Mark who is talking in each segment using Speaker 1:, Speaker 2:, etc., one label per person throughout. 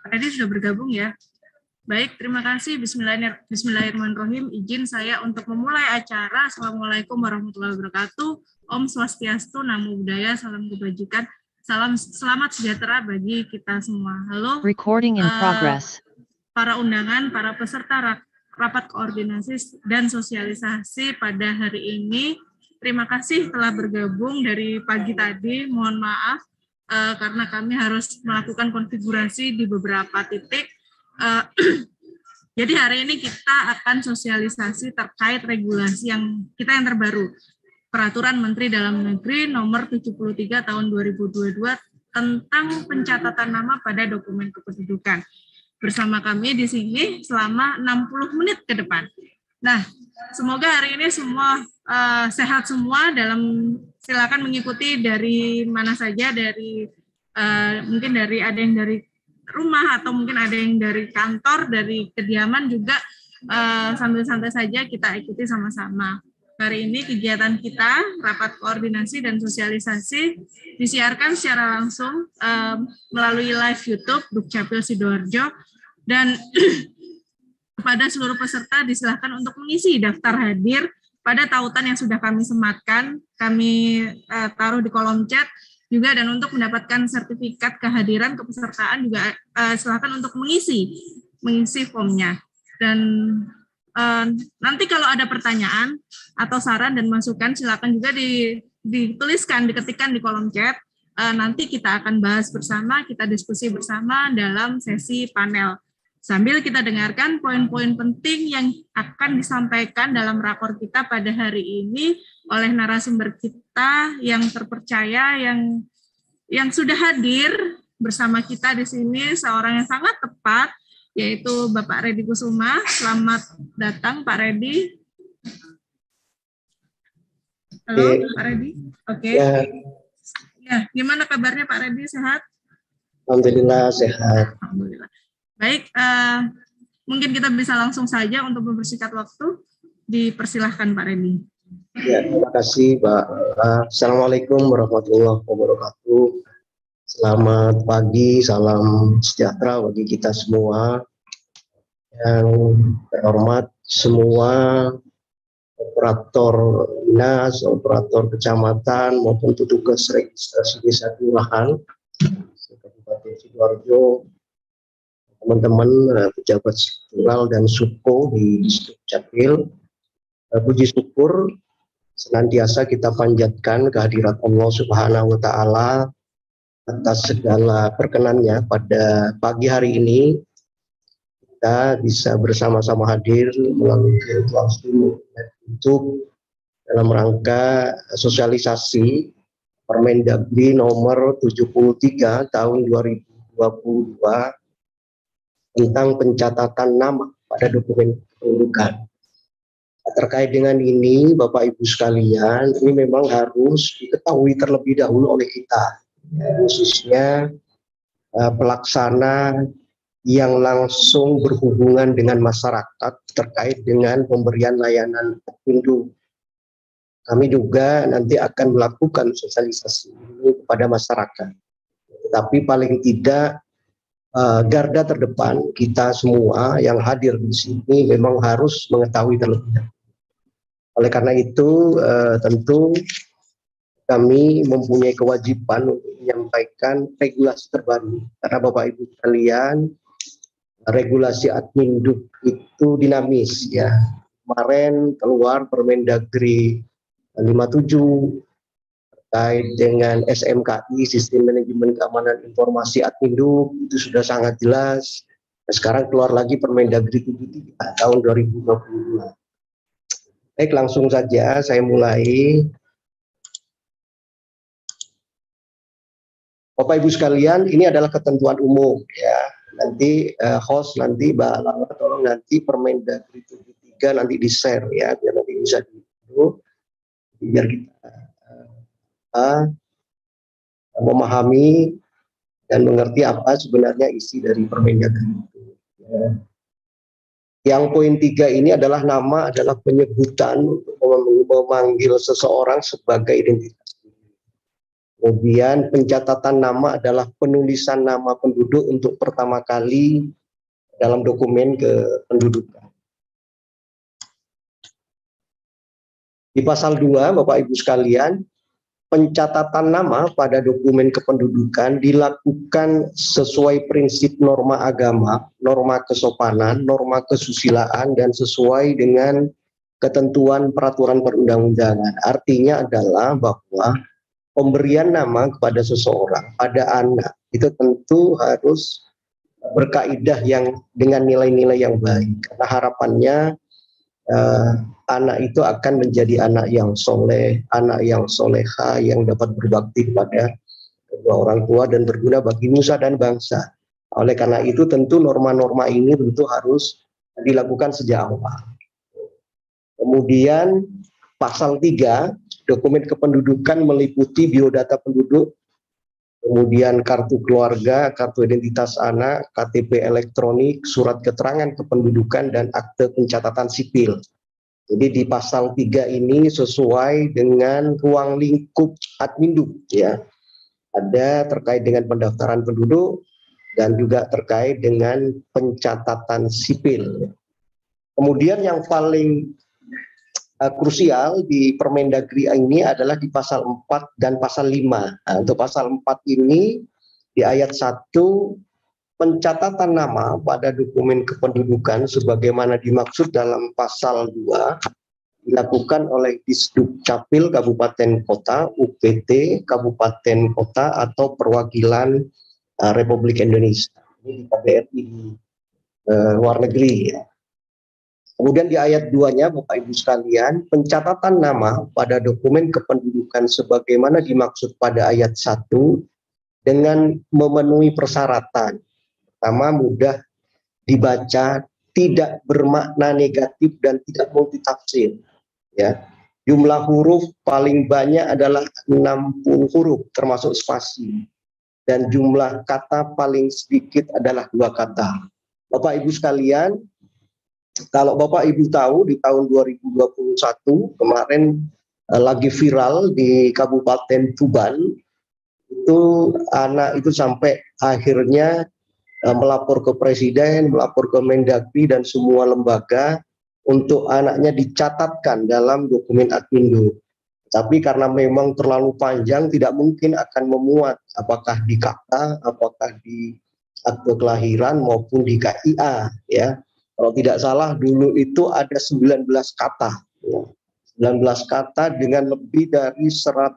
Speaker 1: Tadi sudah bergabung ya. Baik, terima kasih. Bismillahirrahmanirrahim. Izin saya untuk memulai acara. Assalamualaikum warahmatullahi wabarakatuh. Om Swastiastu, Namo Buddhaya, salam kebajikan, salam selamat sejahtera bagi kita semua. Halo.
Speaker 2: Recording in progress.
Speaker 1: Para undangan, para peserta rapat koordinasi dan sosialisasi pada hari ini. Terima kasih telah bergabung dari pagi tadi. Mohon maaf karena kami harus melakukan konfigurasi di beberapa titik. Jadi hari ini kita akan sosialisasi terkait regulasi yang terbaru, Peraturan Menteri Dalam Negeri Nomor 73 Tahun 2022 tentang pencatatan nama pada dokumen kependudukan. Bersama kami di sini selama 60 menit ke depan. Nah, semoga hari ini semua sehat semua. Silakan mengikuti dari mana saja, mungkin ada yang dari rumah atau mungkin ada yang dari kantor, dari kediaman juga, sambil santai saja kita ikuti sama-sama. Hari ini kegiatan kita, rapat koordinasi dan sosialisasi, disiarkan secara langsung melalui live YouTube Dukcapil Sidoarjo, dan kepada seluruh peserta disilahkan untuk mengisi daftar hadir pada tautan yang sudah kami sematkan, kami taruh di kolom chat juga, dan untuk mendapatkan sertifikat kehadiran kepesertaan juga silakan untuk mengisi formnya. Dan nanti kalau ada pertanyaan atau saran dan masukan silakan juga dituliskan, diketikkan di kolom chat. Nanti kita akan bahas bersama, kita diskusi bersama dalam sesi panel. Sambil kita dengarkan poin-poin penting yang akan disampaikan dalam rakor kita pada hari ini oleh narasumber kita yang terpercaya, yang sudah hadir bersama kita di sini, seorang yang sangat tepat, yaitu Bapak Reddy Kusuma. Selamat datang Pak Reddy. Halo Pak Reddy. Oke. Ya, gimana kabarnya Pak Reddy, sehat?
Speaker 3: Alhamdulillah sehat.
Speaker 1: Alhamdulillah. Baik, mungkin kita bisa langsung saja untuk mempersingkat waktu. Dipersilahkan Pak Reddy.
Speaker 3: Ya, terima kasih Pak. Assalamualaikum warahmatullahi wabarakatuh. Selamat pagi, salam sejahtera bagi kita semua. Yang terhormat semua operator dinas, operator kecamatan maupun petugas registrasi desa kelurahan Kabupaten Sidoarjo, teman-teman pejabat struktural dan subko di Distrik Capil. Puji syukur senantiasa kita panjatkan kehadirat Allah Subhanahu wa Ta'ala atas segala perkenannya. Pada pagi hari ini kita bisa bersama-sama hadir melalui virtual stream YouTube dalam rangka sosialisasi Permendagri nomor 73 tahun 2022 tentang pencatatan nama pada dokumen kependudukan. Terkait dengan ini, Bapak Ibu sekalian, ini memang harus diketahui terlebih dahulu oleh kita, khususnya pelaksana yang langsung berhubungan dengan masyarakat terkait dengan pemberian layanan Kependu. Kami juga nanti akan melakukan sosialisasi ini kepada masyarakat. Tetapi paling tidak garda terdepan kita semua yang hadir di sini memang harus mengetahui terlebih dahulu. Oleh karena itu tentu kami mempunyai kewajiban untuk menyampaikan regulasi terbaru, karena Bapak Ibu sekalian, regulasi Adminduk itu dinamis ya. Kemarin keluar Permendagri 57 terkait dengan SMKI, Sistem Manajemen Keamanan Informasi Adminduk, itu sudah sangat jelas. Sekarang keluar lagi Permendagri 73 tahun 2022. Baik, langsung saja saya mulai. Bapak Ibu sekalian, ini adalah ketentuan umum ya. Nanti host nanti Mbak Lala tolong nanti Permendagri 73 nanti di-share ya, biar nanti bisa biar kita memahami dan mengerti apa sebenarnya isi dari Permendagri itu. Ya. Yang poin 3 ini adalah nama adalah penyebutan untuk memanggil seseorang sebagai identitas. Kemudian pencatatan nama adalah penulisan nama penduduk untuk pertama kali dalam dokumen kependudukan. Di pasal 2, Bapak Ibu sekalian, pencatatan nama pada dokumen kependudukan dilakukan sesuai prinsip norma agama, norma kesopanan, norma kesusilaan, dan sesuai dengan ketentuan peraturan perundang-undangan. Artinya adalah bahwa pemberian nama kepada seseorang, pada anak, itu tentu harus berkaidah yang dengan nilai-nilai yang baik. Karena harapannya anak itu akan menjadi anak yang soleh, anak yang soleha, yang dapat berbakti kepada kedua orang tua dan berguna bagi nusa dan bangsa. Oleh karena itu tentu norma-norma ini tentu harus dilakukan sejak awal. Kemudian pasal 3, dokumen kependudukan meliputi biodata penduduk, kemudian kartu keluarga, kartu identitas anak, KTP elektronik, surat keterangan kependudukan, dan akte pencatatan sipil. Jadi di pasal 3 ini sesuai dengan ruang lingkup Adminduk, ya. Ada terkait dengan pendaftaran penduduk dan juga terkait dengan pencatatan sipil. Kemudian yang paling krusial di Permendagri ini adalah di pasal 4 dan pasal 5. Nah, untuk pasal 4 ini di ayat 1, pencatatan nama pada dokumen kependudukan sebagaimana dimaksud dalam pasal 2 dilakukan oleh Disdukcapil Kabupaten Kota, UPT Kabupaten Kota, atau perwakilan Republik Indonesia. Ini di KBRI di luar negeri, ya. Kemudian di ayat 2-nya, Bapak Ibu sekalian, pencatatan nama pada dokumen kependudukan sebagaimana dimaksud pada ayat 1 dengan memenuhi persyaratan. Pertama, mudah dibaca, tidak bermakna negatif, dan tidak multitafsir. Ya. Jumlah huruf paling banyak adalah 60 huruf, termasuk spasi. Dan jumlah kata paling sedikit adalah 2 kata. Bapak Ibu sekalian, kalau Bapak Ibu tahu di tahun 2021 kemarin lagi viral di Kabupaten Tuban, itu anak itu sampai akhirnya melapor ke Presiden, melapor ke Mendagri dan semua lembaga untuk anaknya dicatatkan dalam dokumen Admindo. Tapi karena memang terlalu panjang, tidak mungkin akan memuat apakah di KK, apakah di akte kelahiran maupun di KIA, ya. Kalau tidak salah dulu itu ada 19 kata, ya. 19 kata dengan lebih dari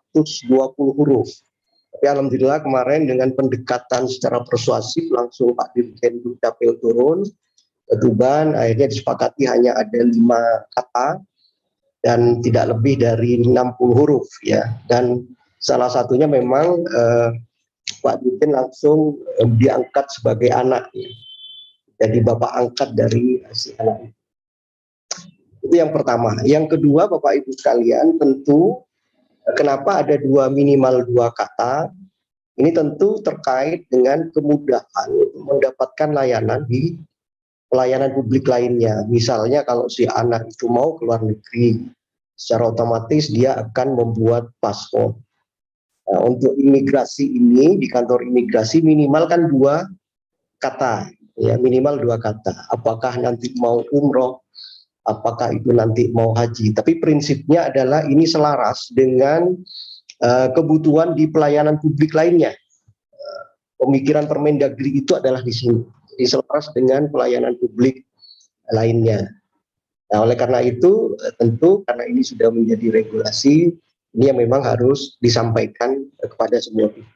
Speaker 3: 120 huruf. Tapi alhamdulillah kemarin dengan pendekatan secara persuasif langsung Pak Dirjen Dukcapil turun ke Tuban, akhirnya disepakati hanya ada 5 kata dan tidak lebih dari 60 huruf, ya. Dan salah satunya memang Pak Dirjen langsung diangkat sebagai anak, ya. Jadi bapak angkat dari si anak itu. Itu yang pertama. Yang kedua, Bapak Ibu sekalian, tentu kenapa ada minimal 2 kata? Ini tentu terkait dengan kemudahan mendapatkan layanan di pelayanan publik lainnya. Misalnya kalau si anak itu mau ke luar negeri, secara otomatis dia akan membuat paspor. Nah, untuk imigrasi ini di kantor imigrasi minimal kan 2 kata, ya, minimal 2 kata. Apakah nanti mau umroh, apakah itu nanti mau haji. Tapi prinsipnya adalah ini selaras dengan kebutuhan di pelayanan publik lainnya. Pemikiran Permendagri itu adalah di sini, selaras dengan pelayanan publik lainnya. Nah, oleh karena itu tentu karena ini sudah menjadi regulasi, ini yang memang harus disampaikan kepada semua pihak.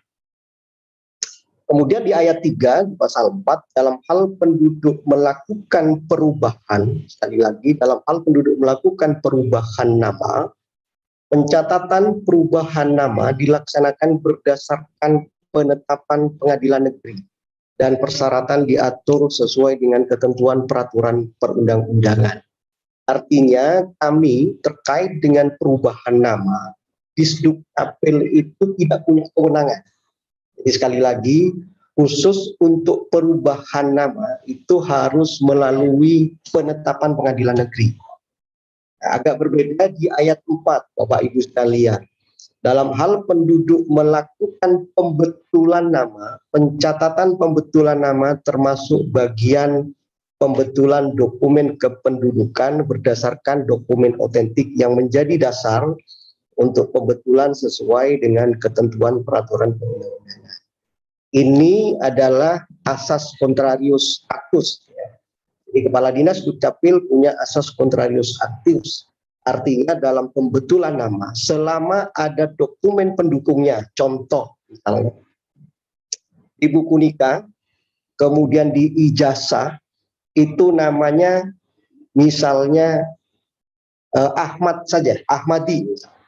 Speaker 3: Kemudian di ayat 3 pasal 4, dalam hal penduduk melakukan perubahan, sekali lagi dalam hal penduduk melakukan perubahan nama, pencatatan perubahan nama dilaksanakan berdasarkan penetapan pengadilan negeri dan persyaratan diatur sesuai dengan ketentuan peraturan perundang-undangan. Artinya kami terkait dengan perubahan nama, Disdukcapil itu tidak punya kewenangan. Jadi sekali lagi, khusus untuk perubahan nama itu harus melalui penetapan pengadilan negeri. Nah, agak berbeda di ayat 4, Bapak Ibu sekalian. dalam hal penduduk melakukan pembetulan nama, pencatatan pembetulan nama termasuk bagian pembetulan dokumen kependudukan berdasarkan dokumen otentik yang menjadi dasar untuk pembetulan sesuai dengan ketentuan peraturan perundang-undangan. Ini adalah asas contrarius actus. Jadi Kepala Dinas Dukcapil punya asas contrarius actus. Artinya dalam pembetulan nama, selama ada dokumen pendukungnya, contoh misalnya di buku nikah, kemudian di ijazah, itu namanya misalnya Ahmad saja, Ahmadi.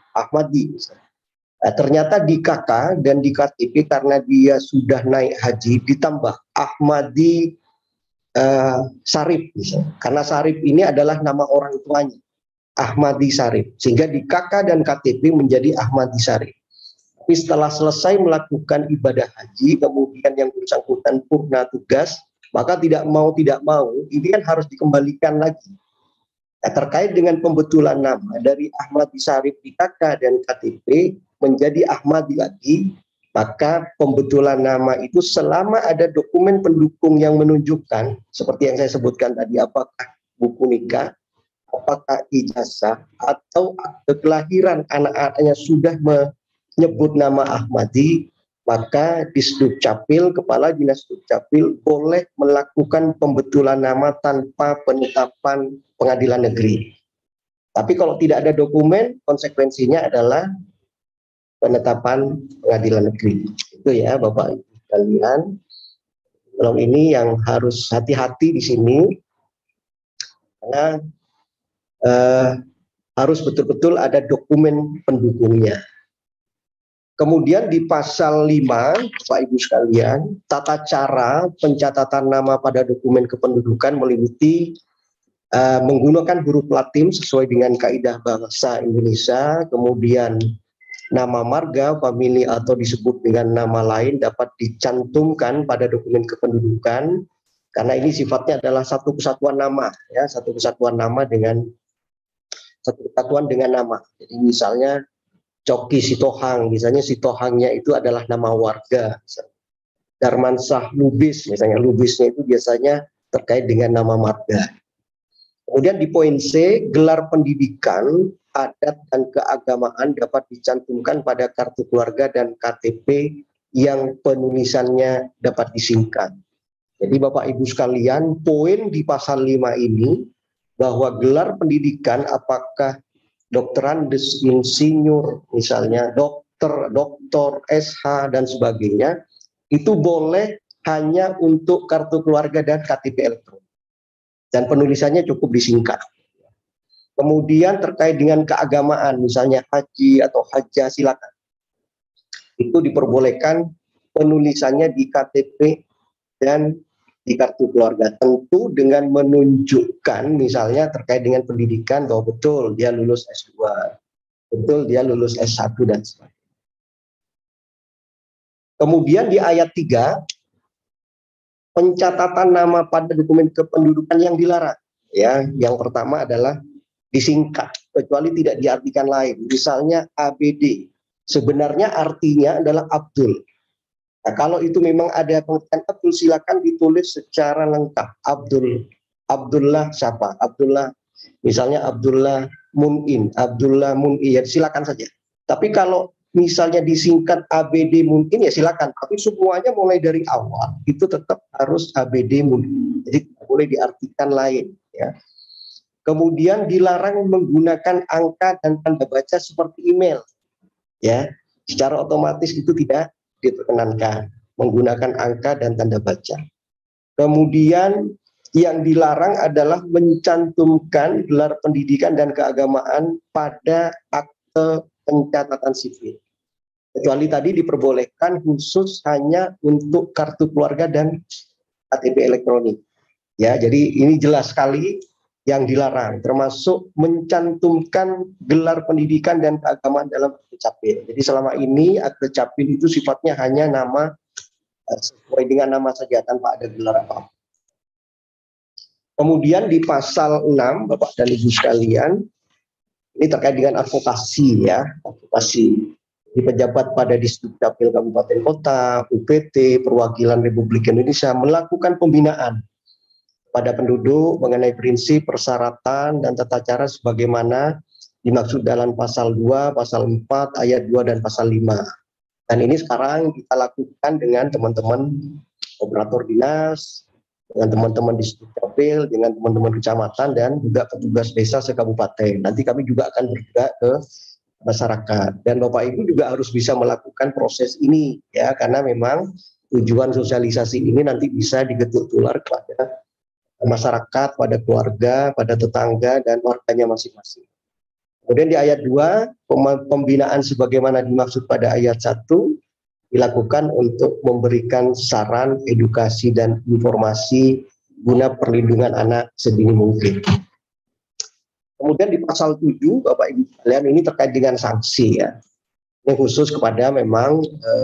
Speaker 3: Nah, ternyata di KK dan di KTP karena dia sudah naik haji ditambah Ahmadi Sarip misalnya. Karena Sarip ini adalah nama orang tuanya. Ahmadi Sarip, sehingga di KK dan KTP menjadi Ahmadi Sarip. Tapi setelah selesai melakukan ibadah haji, kemudian yang bersangkutan purna tugas, maka tidak mau ini kan harus dikembalikan lagi. Nah, terkait dengan pembetulan nama dari Ahmadi Sarip di KK dan KTP menjadi Ahmadi lagi, maka pembetulan nama itu selama ada dokumen pendukung yang menunjukkan, seperti yang saya sebutkan tadi, apakah buku nikah, apakah ijazah atau akte kelahiran anak-anaknya sudah menyebut nama Ahmadi, maka Disdukcapil, Kepala Dinas Dukcapil boleh melakukan pembetulan nama tanpa penetapan pengadilan negeri. Tapi kalau tidak ada dokumen, konsekuensinya adalah penetapan pengadilan negeri. Itu ya Bapak Ibu sekalian. Kalau ini yang harus hati-hati di sini, karena harus betul-betul ada dokumen pendukungnya. Kemudian di pasal 5, Bapak Ibu sekalian, tata cara pencatatan nama pada dokumen kependudukan meliputi menggunakan huruf Latin sesuai dengan kaidah bahasa Indonesia, kemudian nama marga, famili atau disebut dengan nama lain dapat dicantumkan pada dokumen kependudukan, karena ini sifatnya adalah satu kesatuan nama, ya, satu kesatuan nama. Jadi misalnya Coki Sitohang, misalnya Sitohangnya itu adalah nama warga. Darmansah Lubis, misalnya Lubisnya itu biasanya terkait dengan nama marga. Kemudian di poin C, gelar pendidikan, adat dan keagamaan dapat dicantumkan pada kartu keluarga dan KTP yang penulisannya dapat disingkat. Jadi Bapak Ibu sekalian, poin di pasal 5 ini bahwa gelar pendidikan apakah dokterandes, insinyur, misalnya doktor, SH dan sebagainya, itu boleh hanya untuk kartu keluarga dan KTP elektronik. Dan penulisannya cukup disingkat. Kemudian terkait dengan keagamaan, misalnya haji atau hajah, silakan. Itu diperbolehkan penulisannya di KTP dan di kartu keluarga, tentu dengan menunjukkan misalnya terkait dengan pendidikan bahwa betul dia lulus S2, betul dia lulus S1 dan sebagainya. Kemudian di ayat 3, pencatatan nama pada dokumen kependudukan yang dilarang. Ya, yang pertama adalah disingkat, kecuali tidak diartikan lain. Misalnya ABD, sebenarnya artinya adalah Abdul. Nah, kalau itu memang ada pengertian Abdul, silakan ditulis secara lengkap. Abdullah siapa? Abdullah, misalnya Abdullah Mun'in, ya silakan saja. Tapi kalau misalnya disingkat ABD Mun'in, ya silakan. Tapi semuanya mulai dari awal itu tetap harus ABD Mun'in. Jadi tidak boleh diartikan lain. Ya. Kemudian dilarang menggunakan angka dan tanda baca seperti email. Ya, secara otomatis itu tidak diperkenankan menggunakan angka dan tanda baca. Kemudian yang dilarang adalah mencantumkan gelar pendidikan dan keagamaan pada akte pencatatan sipil. Kecuali tadi diperbolehkan khusus hanya untuk kartu keluarga dan KTP elektronik. Ya, jadi ini jelas sekali yang dilarang, termasuk mencantumkan gelar pendidikan dan keagamaan dalam akte capil. Jadi selama ini akte capil itu sifatnya hanya nama, sesuai dengan nama saja tanpa ada gelar apa-apa. Kemudian di pasal 6, Bapak dan Ibu sekalian, ini terkait dengan advokasi ya, advokasi. di pejabat pada Disdukcapil Kabupaten Kota, UPT, Perwakilan Republik Indonesia melakukan pembinaan pada penduduk mengenai prinsip, persyaratan, dan tata cara sebagaimana dimaksud dalam pasal 2, pasal 4, ayat 2, dan pasal 5. Dan ini sekarang kita lakukan dengan teman-teman operator dinas, dengan teman-teman Disdukcapil, dengan teman-teman kecamatan, dan juga petugas desa sekabupaten. Nanti kami juga akan bergerak ke masyarakat. Dan Bapak Ibu juga harus bisa melakukan proses ini, ya, karena memang tujuan sosialisasi ini nanti bisa digetuk tular kepada masyarakat, pada keluarga, pada tetangga, dan warganya masing-masing. Kemudian di ayat 2, pembinaan sebagaimana dimaksud pada ayat 1 dilakukan untuk memberikan saran, edukasi, dan informasi guna perlindungan anak sedini mungkin. Kemudian di pasal 7, Bapak Ibu sekalian, ini terkait dengan sanksi, ya. Ini khusus kepada memang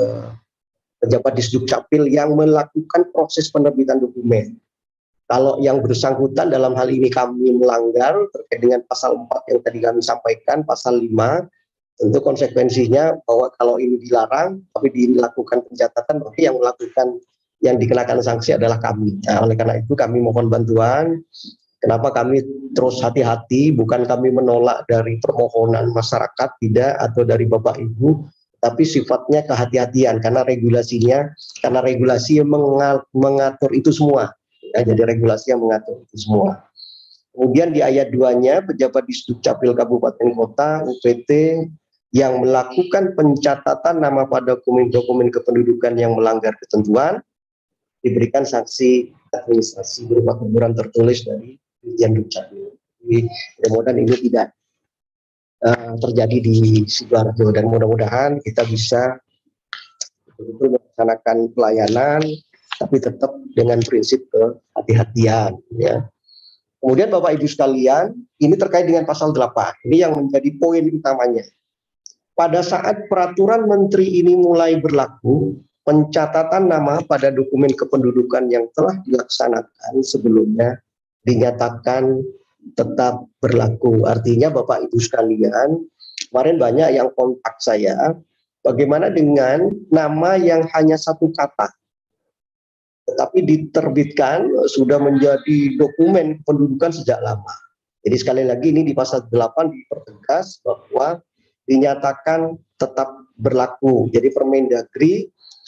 Speaker 3: pejabat Disdukcapil yang melakukan proses penerbitan dokumen. Kalau yang bersangkutan dalam hal ini kami melanggar terkait dengan pasal 4 yang tadi kami sampaikan, pasal 5, tentu konsekuensinya bahwa kalau ini dilarang tapi dilakukan pencatatan, berarti yang melakukan, yang dikenakan sanksi adalah kami. Nah, oleh karena itu kami mohon bantuan. Kenapa kami terus hati-hati, bukan kami menolak dari permohonan masyarakat, tidak, atau dari Bapak Ibu, tapi sifatnya kehati-hatian karena regulasinya, karena regulasi yang mengatur itu semua. Ya, jadi regulasi yang mengatur itu semua. Kemudian di ayat 2-nya, pejabat Disdukcapil Kabupaten Kota, UPT, yang melakukan pencatatan nama pada dokumen-dokumen kependudukan yang melanggar ketentuan, diberikan sanksi administrasi berupa teguran tertulis dari Dirjen Dukcapil. Jadi mudah-mudahan ini tidak terjadi di Sidoarjo, dan mudah-mudahan kita bisa betul-betul melaksanakan pelayanan tapi tetap dengan prinsip kehati-hatian, ya. Kemudian Bapak Ibu sekalian, ini terkait dengan pasal 8. Ini yang menjadi poin utamanya. Pada saat peraturan menteri ini mulai berlaku, pencatatan nama pada dokumen kependudukan yang telah dilaksanakan sebelumnya dinyatakan tetap berlaku. Artinya Bapak Ibu sekalian, kemarin banyak yang kontak saya, bagaimana dengan nama yang hanya satu kata, tetapi diterbitkan sudah menjadi dokumen pendudukan sejak lama. Jadi sekali lagi ini di pasal 8 dipertegas bahwa dinyatakan tetap berlaku. Jadi Permendagri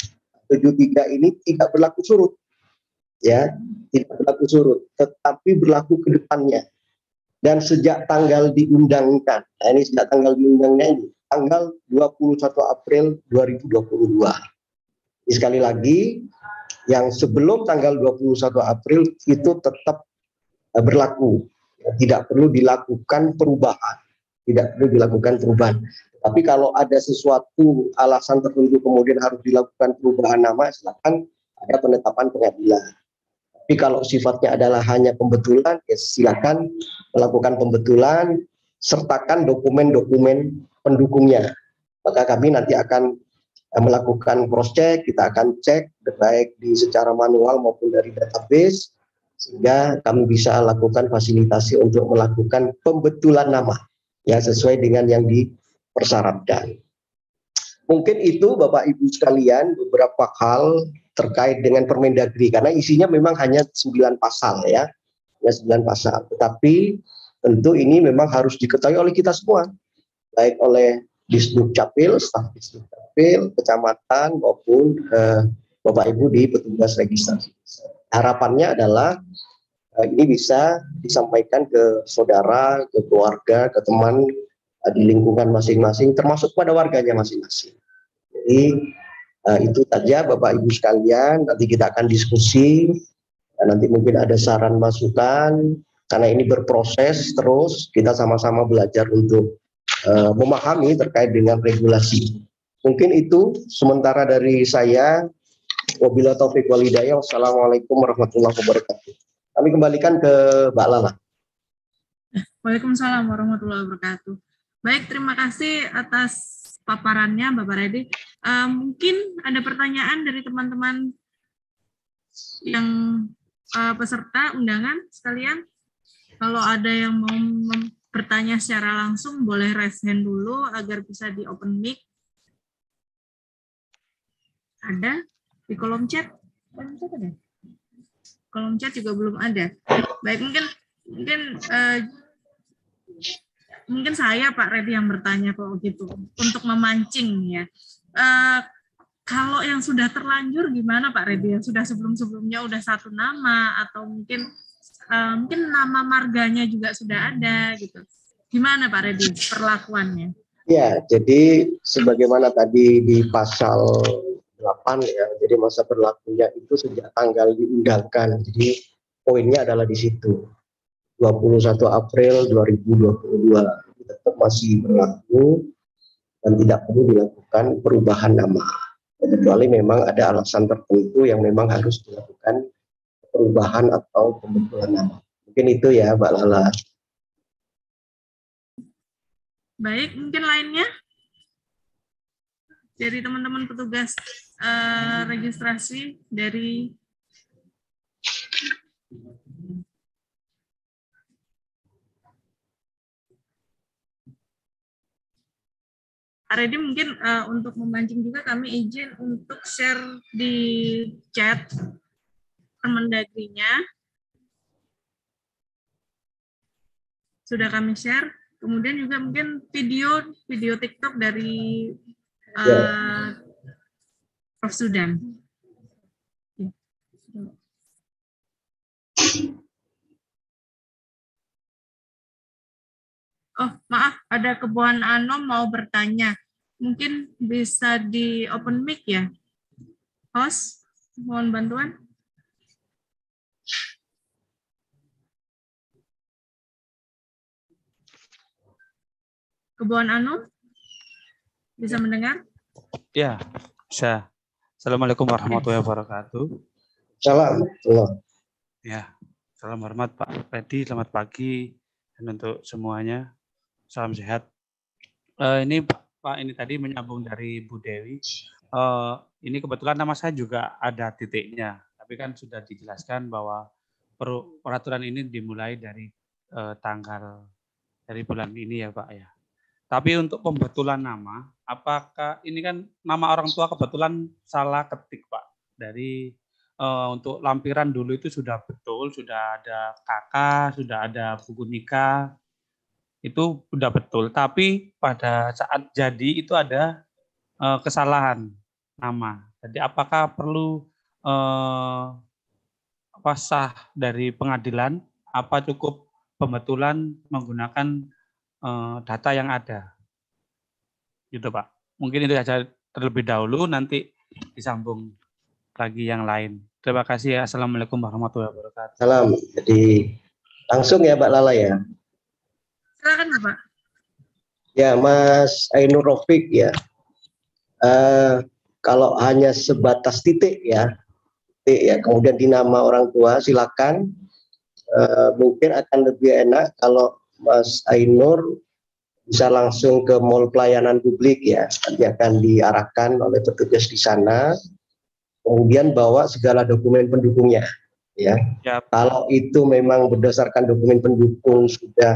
Speaker 3: 73 ini tidak berlaku surut, ya, tidak berlaku surut, tetapi berlaku ke depannya. Dan sejak tanggal diundangkan, nah ini sejak tanggal diundangnya ini, tanggal 21 April 2022. Jadi sekali lagi, yang sebelum tanggal 21 April itu tetap berlaku. Tidak perlu dilakukan perubahan. Tidak perlu dilakukan perubahan. Tapi kalau ada sesuatu alasan tertentu kemudian harus dilakukan perubahan nama, silakan ada penetapan pengadilan. Tapi kalau sifatnya adalah hanya pembetulan, ya silakan melakukan pembetulan, sertakan dokumen-dokumen pendukungnya. Maka kami nanti akan melakukan cross check, kita akan cek baik di secara manual maupun dari database, sehingga kami bisa lakukan fasilitasi untuk melakukan pembetulan nama, ya, sesuai dengan yang dipersyaratkan. Mungkin itu Bapak Ibu sekalian beberapa hal terkait dengan Permendagri, karena isinya memang hanya 9 pasal, ya, 9 pasal. Tetapi tentu ini memang harus diketahui oleh kita semua, baik oleh Disdukcapil, staf Disdukcapil, kecamatan maupun Bapak Ibu di petugas registrasi. Harapannya adalah ini bisa disampaikan ke saudara, ke keluarga, ke teman di lingkungan masing-masing, termasuk pada warganya masing-masing. Jadi itu saja Bapak Ibu sekalian, nanti kita akan diskusi, dan nanti mungkin ada saran masukan, karena ini berproses terus, kita sama-sama belajar untuk memahami terkait dengan regulasi. Mungkin itu sementara dari saya. Wabillahi taufiq wal hidayah. Wassalamualaikum warahmatullahi wabarakatuh. Kami kembalikan ke Mbak Lala.
Speaker 1: Waalaikumsalam warahmatullahi wabarakatuh. Baik, terima kasih atas paparannya Bapak Redi. Mungkin ada pertanyaan dari teman-teman yang peserta undangan sekalian. Kalau ada yang mau bertanya secara langsung, boleh raise hand dulu agar bisa di open mic. ada. Di kolom chat ada? Kolom chat juga belum ada. Baik, mungkin saya Pak Reddy yang bertanya kalau gitu untuk memancing ya. Kalau yang sudah terlanjur gimana Pak Reddy? Yang sudah sebelum-sebelumnya udah satu nama atau mungkin nama marganya juga sudah ada gitu. Gimana Pak Reddy perlakuannya?
Speaker 3: Ya, jadi sebagaimana tadi di pasal 8 ya, jadi masa berlakunya itu sejak tanggal diundangkan. Jadi poinnya adalah di situ. 21 April 2022 tetap masih berlaku dan tidak perlu dilakukan perubahan nama. Kecuali memang ada alasan tertentu yang memang harus dilakukan perubahan atau pembentukan nama. Mungkin itu ya, Mbak Lala.
Speaker 1: Baik, mungkin lainnya dari teman-teman petugas registrasi dari Reddy mungkin untuk memancing juga kami izin untuk share di chat Kemendagrinya. Sudah kami share. Kemudian juga mungkin video TikTok dari Prof. Sudan. Oh, maaf, ada Kebohan Anom mau bertanya. Mungkin bisa di open mic ya? Host, mohon bantuan. Kebohan Anom, bisa mendengar?
Speaker 2: Ya, bisa. Assalamualaikum warahmatullahi wabarakatuh.
Speaker 3: Salam.
Speaker 2: Ya, salam hormat Pak Reddy, selamat pagi dan untuk semuanya salam sehat. Ini Pak, ini tadi menyambung dari Bu Dewi. Ini kebetulan nama saya juga ada titiknya, tapi kan sudah dijelaskan bahwa peraturan ini dimulai dari tanggal dari bulan ini ya Pak ya. Tapi untuk pembetulan nama, apakah ini kan nama orang tua kebetulan salah ketik Pak. Dari untuk lampiran dulu itu sudah betul, sudah ada kakak, sudah ada buku nikah, itu sudah betul. Tapi pada saat jadi itu ada kesalahan nama. Jadi apakah perlu sah dari pengadilan, apa cukup pembetulan menggunakan data yang ada, gitu Pak. Mungkin itu saja terlebih dahulu, nanti disambung lagi yang lain. Terima kasih ya. Assalamualaikum warahmatullahi wabarakatuh.
Speaker 3: Salam. Jadi langsung ya Mbak Lala ya.
Speaker 1: Silakan Bapak.
Speaker 3: Ya Mas Ainur Rofik ya. Kalau hanya sebatas titik ya, kemudian di nama orang tua silakan. Mungkin akan lebih enak kalau Mas Ainur bisa langsung ke mall pelayanan publik ya, nanti akan diarahkan oleh petugas di sana, kemudian bawa segala dokumen pendukungnya ya. Kalau itu memang berdasarkan dokumen pendukung sudah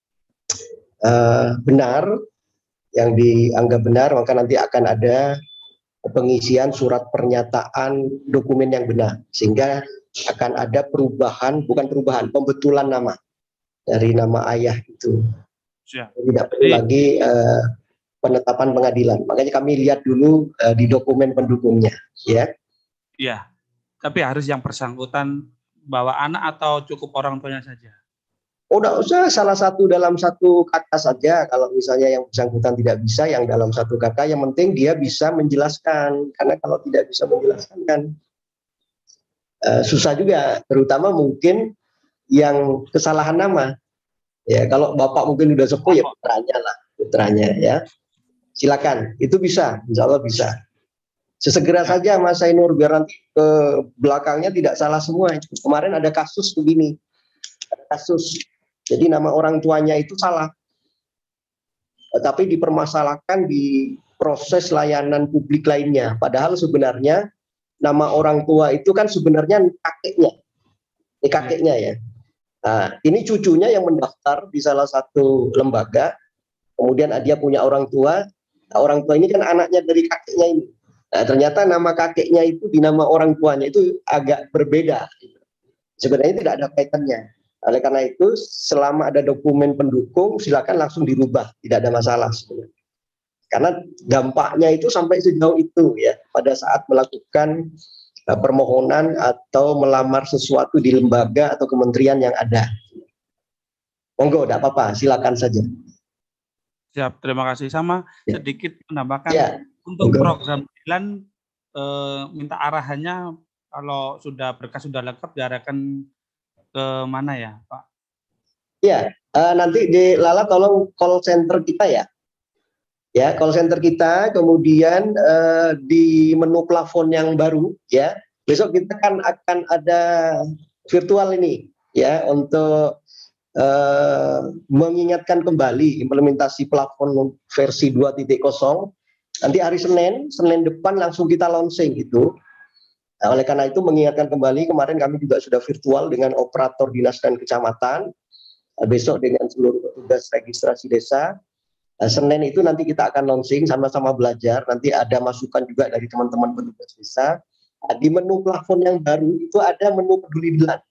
Speaker 3: benar, yang dianggap benar, maka nanti akan ada pengisian surat pernyataan dokumen yang benar, sehingga akan ada pembetulan nama dari nama ayah itu. Tidak perlu lagi penetapan pengadilan. Makanya kami lihat dulu di dokumen pendukungnya, ya.
Speaker 2: Iya. Tapi harus yang bersangkutan bawa anak atau cukup orang tuanya saja?
Speaker 3: Oh, tidak usah salah satu dalam satu kata saja. Kalau misalnya yang bersangkutan tidak bisa, yang dalam satu kata, yang penting dia bisa menjelaskan. Karena kalau tidak bisa menjelaskan kan susah juga, terutama mungkin yang kesalahan nama. Ya, kalau bapak mungkin udah sepuh ya putranya ya. Silakan, itu bisa, insya Allah bisa. Sesegera saja Mas Ainur, biar nanti ke belakangnya tidak salah semua. Kemarin ada kasus begini, jadi nama orang tuanya itu salah, tapi dipermasalahkan di proses layanan publik lainnya. Padahal sebenarnya nama orang tua itu kan sebenarnya kakeknya ya. Nah, ini cucunya yang mendaftar di salah satu lembaga, kemudian dia punya orang tua. Nah, orang tua ini kan anaknya dari kakeknya ini. Nah, ternyata nama kakeknya itu di nama orang tuanya itu agak berbeda. Sebenarnya tidak ada kaitannya. Oleh karena itu, selama ada dokumen pendukung, silakan langsung dirubah, tidak ada masalah sebenarnya. Karena dampaknya itu sampai sejauh itu ya, pada saat melakukan permohonan atau melamar sesuatu di lembaga atau kementerian yang ada. Monggo, tidak apa-apa, silakan saja.
Speaker 2: Siap, terima kasih. Sama sedikit menambahkan untuk program Dilan minta arahannya kalau sudah berkas sudah lengkap diarahkan ke mana ya, Pak?
Speaker 3: Ya, nanti di Lala tolong call center kita ya. Ya, call center kita, kemudian di menu plafon yang baru ya. Besok kita kan akan ada virtual ini ya untuk mengingatkan kembali implementasi plafon versi 2.0. Nanti hari Senin depan langsung kita launching itu. Nah, oleh karena itu mengingatkan kembali, kemarin kami juga sudah virtual dengan operator dinas dan kecamatan, besok dengan seluruh petugas registrasi desa. Senin itu nanti kita akan launching, sama-sama belajar, nanti ada masukan juga dari teman-teman petugas desa. Di menu plafon yang baru itu ada menu peduli Dilan.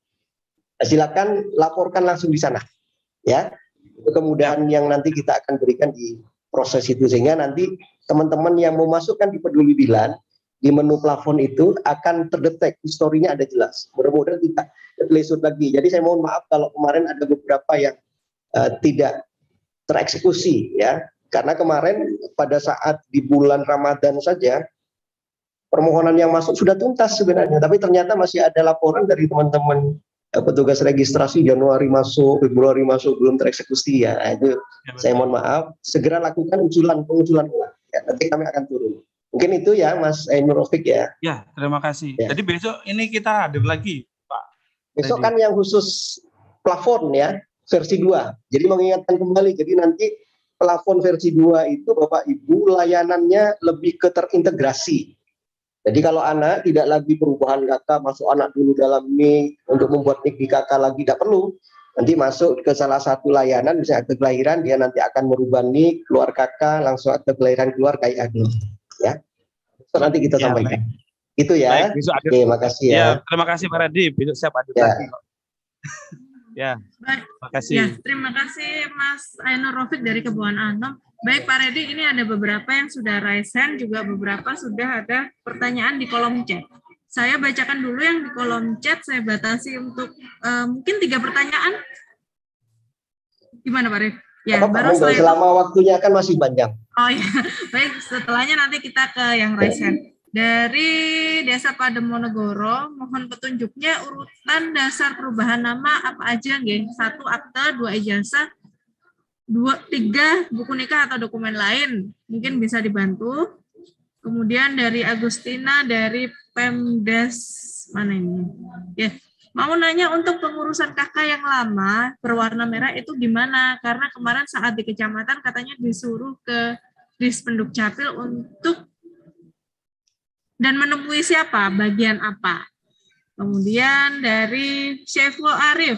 Speaker 3: Silakan laporkan langsung di sana. Ya, itu kemudahan yang nanti kita akan berikan di proses itu, sehingga nanti teman-teman yang mau masukkan di peduli Dilan, di menu plafon itu akan terdetek, historinya ada jelas. Mudah-mudahan tidak terlesut lagi. Jadi saya mohon maaf kalau kemarin ada beberapa yang tidak tereksekusi ya. Karena kemarin pada saat di bulan Ramadan saja permohonan yang masuk sudah tuntas sebenarnya, tapi ternyata masih ada laporan dari teman-teman petugas registrasi Januari masuk, Februari masuk belum tereksekusi ya. Nah, itu saya mohon maaf, segera lakukan pengusulan ulang. Ya, nanti kami akan turun. Mungkin itu ya Mas Ainur Rafiq ya.
Speaker 2: Ya, terima kasih.
Speaker 3: Ya.
Speaker 2: Jadi besok ini kita hadir lagi, Pak.
Speaker 3: Besok kan yang khusus plafon ya, versi 2. Jadi mengingatkan kembali, jadi nanti plafon versi 2 itu Bapak Ibu layanannya lebih ke terintegrasi. Jadi kalau anak tidak lagi perubahan kakak, masuk anak dulu dalam NIK, untuk membuat NIK di kakak lagi tidak perlu. Nanti masuk ke salah satu layanan, misalnya akte kelahiran, dia nanti akan merubah NIK, keluar kakak, langsung akte kelahiran keluar kayak agno. Ya, so, nanti kita sampaikan. Baik. Itu ya.
Speaker 2: Baik, besok
Speaker 3: Oke, makasih ya.
Speaker 2: Ya, terima kasih Pak Redi. Besok siap hadir lagi kok. Ya,
Speaker 1: baik.
Speaker 2: Terima kasih.
Speaker 1: Ya, terima kasih Mas Ainur Rafiq dari Kebun Anom. Baik Pak Redi, ini ada beberapa yang sudah raise hand, juga beberapa sudah ada pertanyaan di kolom chat. Saya bacakan dulu yang di kolom chat, saya batasi untuk mungkin 3 pertanyaan. Gimana Pak Redi? Ya, baru
Speaker 3: selama waktunya kan masih panjang.
Speaker 1: Oh ya, baik. Setelahnya nanti kita ke yang raise hand. Dari Desa Pademonegoro, mohon petunjuknya urutan dasar perubahan nama apa aja, nggih? 1 akte, 2 ijazah, 3 buku nikah atau dokumen lain. Mungkin bisa dibantu. Kemudian dari Agustina dari Pemdes mana ini? Ya. Mau nanya untuk pengurusan KK yang lama berwarna merah itu gimana? Karena kemarin saat di kecamatan katanya disuruh ke Dispenduk Capil untuk dan menemui siapa, bagian apa. Kemudian dari Syaiful Arif.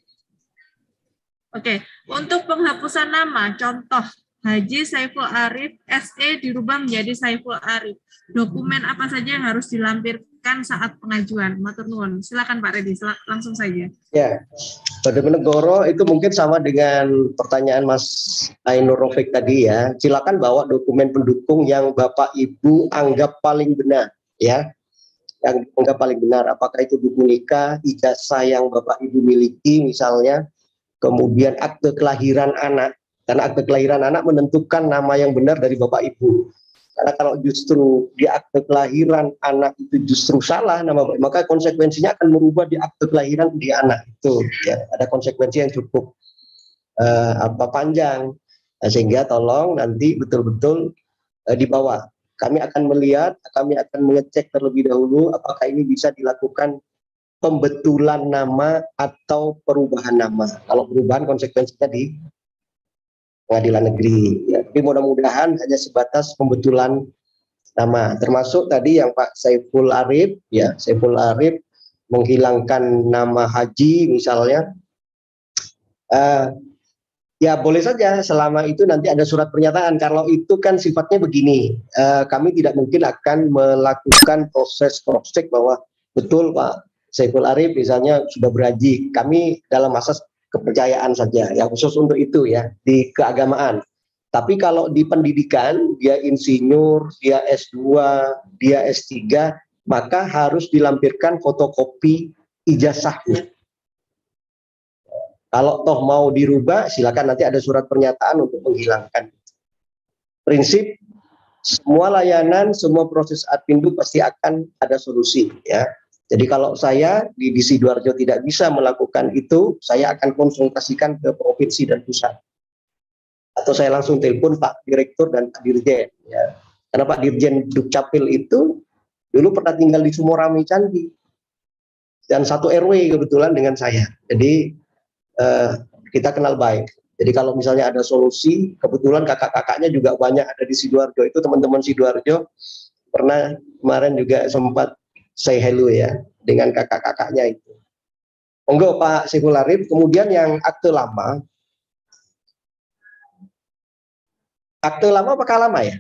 Speaker 1: Oke, untuk penghapusan nama, contoh Haji Saiful Arif, SE dirubah menjadi Saiful Arif. Dokumen apa saja yang harus dilampirkan saat pengajuan? Matur nuwun. Silakan Pak Redi, langsung saja.
Speaker 3: Ya, Pademonegoro itu mungkin sama dengan pertanyaan Mas Ainur Rafiq tadi ya. Silakan bawa dokumen pendukung yang Bapak Ibu anggap paling benar ya. Yang anggap paling benar, apakah itu buku nikah, ijazah yang Bapak Ibu miliki misalnya, kemudian akte kelahiran anak. Karena akte kelahiran anak menentukan nama yang benar dari Bapak Ibu. Karena kalau justru di akte kelahiran anak itu justru salah nama, maka konsekuensinya akan merubah di akte kelahiran di anak itu. Ya, ada konsekuensi yang cukup panjang, sehingga tolong nanti betul-betul dibawa. Kami akan melihat, kami akan mengecek terlebih dahulu apakah ini bisa dilakukan pembetulan nama atau perubahan nama. Kalau perubahan konsekuensinya di pengadilan negeri. Ya, tapi mudah-mudahan hanya sebatas pembetulan nama. Termasuk tadi yang Pak Saiful Arif, ya Saiful Arif menghilangkan nama Haji misalnya. Ya boleh saja selama itu nanti ada surat pernyataan. Kalau itu kan sifatnya begini, kami tidak mungkin akan melakukan proses cross check bahwa betul Pak Saiful Arif misalnya sudah berhaji. Kami dalam masa kepercayaan saja, yang khusus untuk itu ya di keagamaan. Tapi kalau di pendidikan dia insinyur, dia S2, dia S3, maka harus dilampirkan fotokopi ijazahnya. Kalau toh mau dirubah, silakan nanti ada surat pernyataan untuk menghilangkan. Prinsip semua layanan, semua proses Adpindu pasti akan ada solusi ya. Jadi kalau saya di Sidoarjo tidak bisa melakukan itu, saya akan konsultasikan ke provinsi dan pusat. Atau saya langsung telepon Pak Direktur dan Pak Dirjen ya. Karena Pak Dirjen Dukcapil itu dulu pernah tinggal di Sumorami Candi dan satu RW kebetulan dengan saya. Jadi kita kenal baik. Jadi kalau misalnya ada solusi, kebetulan kakak-kakaknya juga banyak ada di Sidoarjo. Itu teman-teman Sidoarjo pernah kemarin juga sempat say hello ya dengan kakak-kakaknya itu. Monggo Pak Saiful Arif. Kemudian yang akte lama apakah lama ya?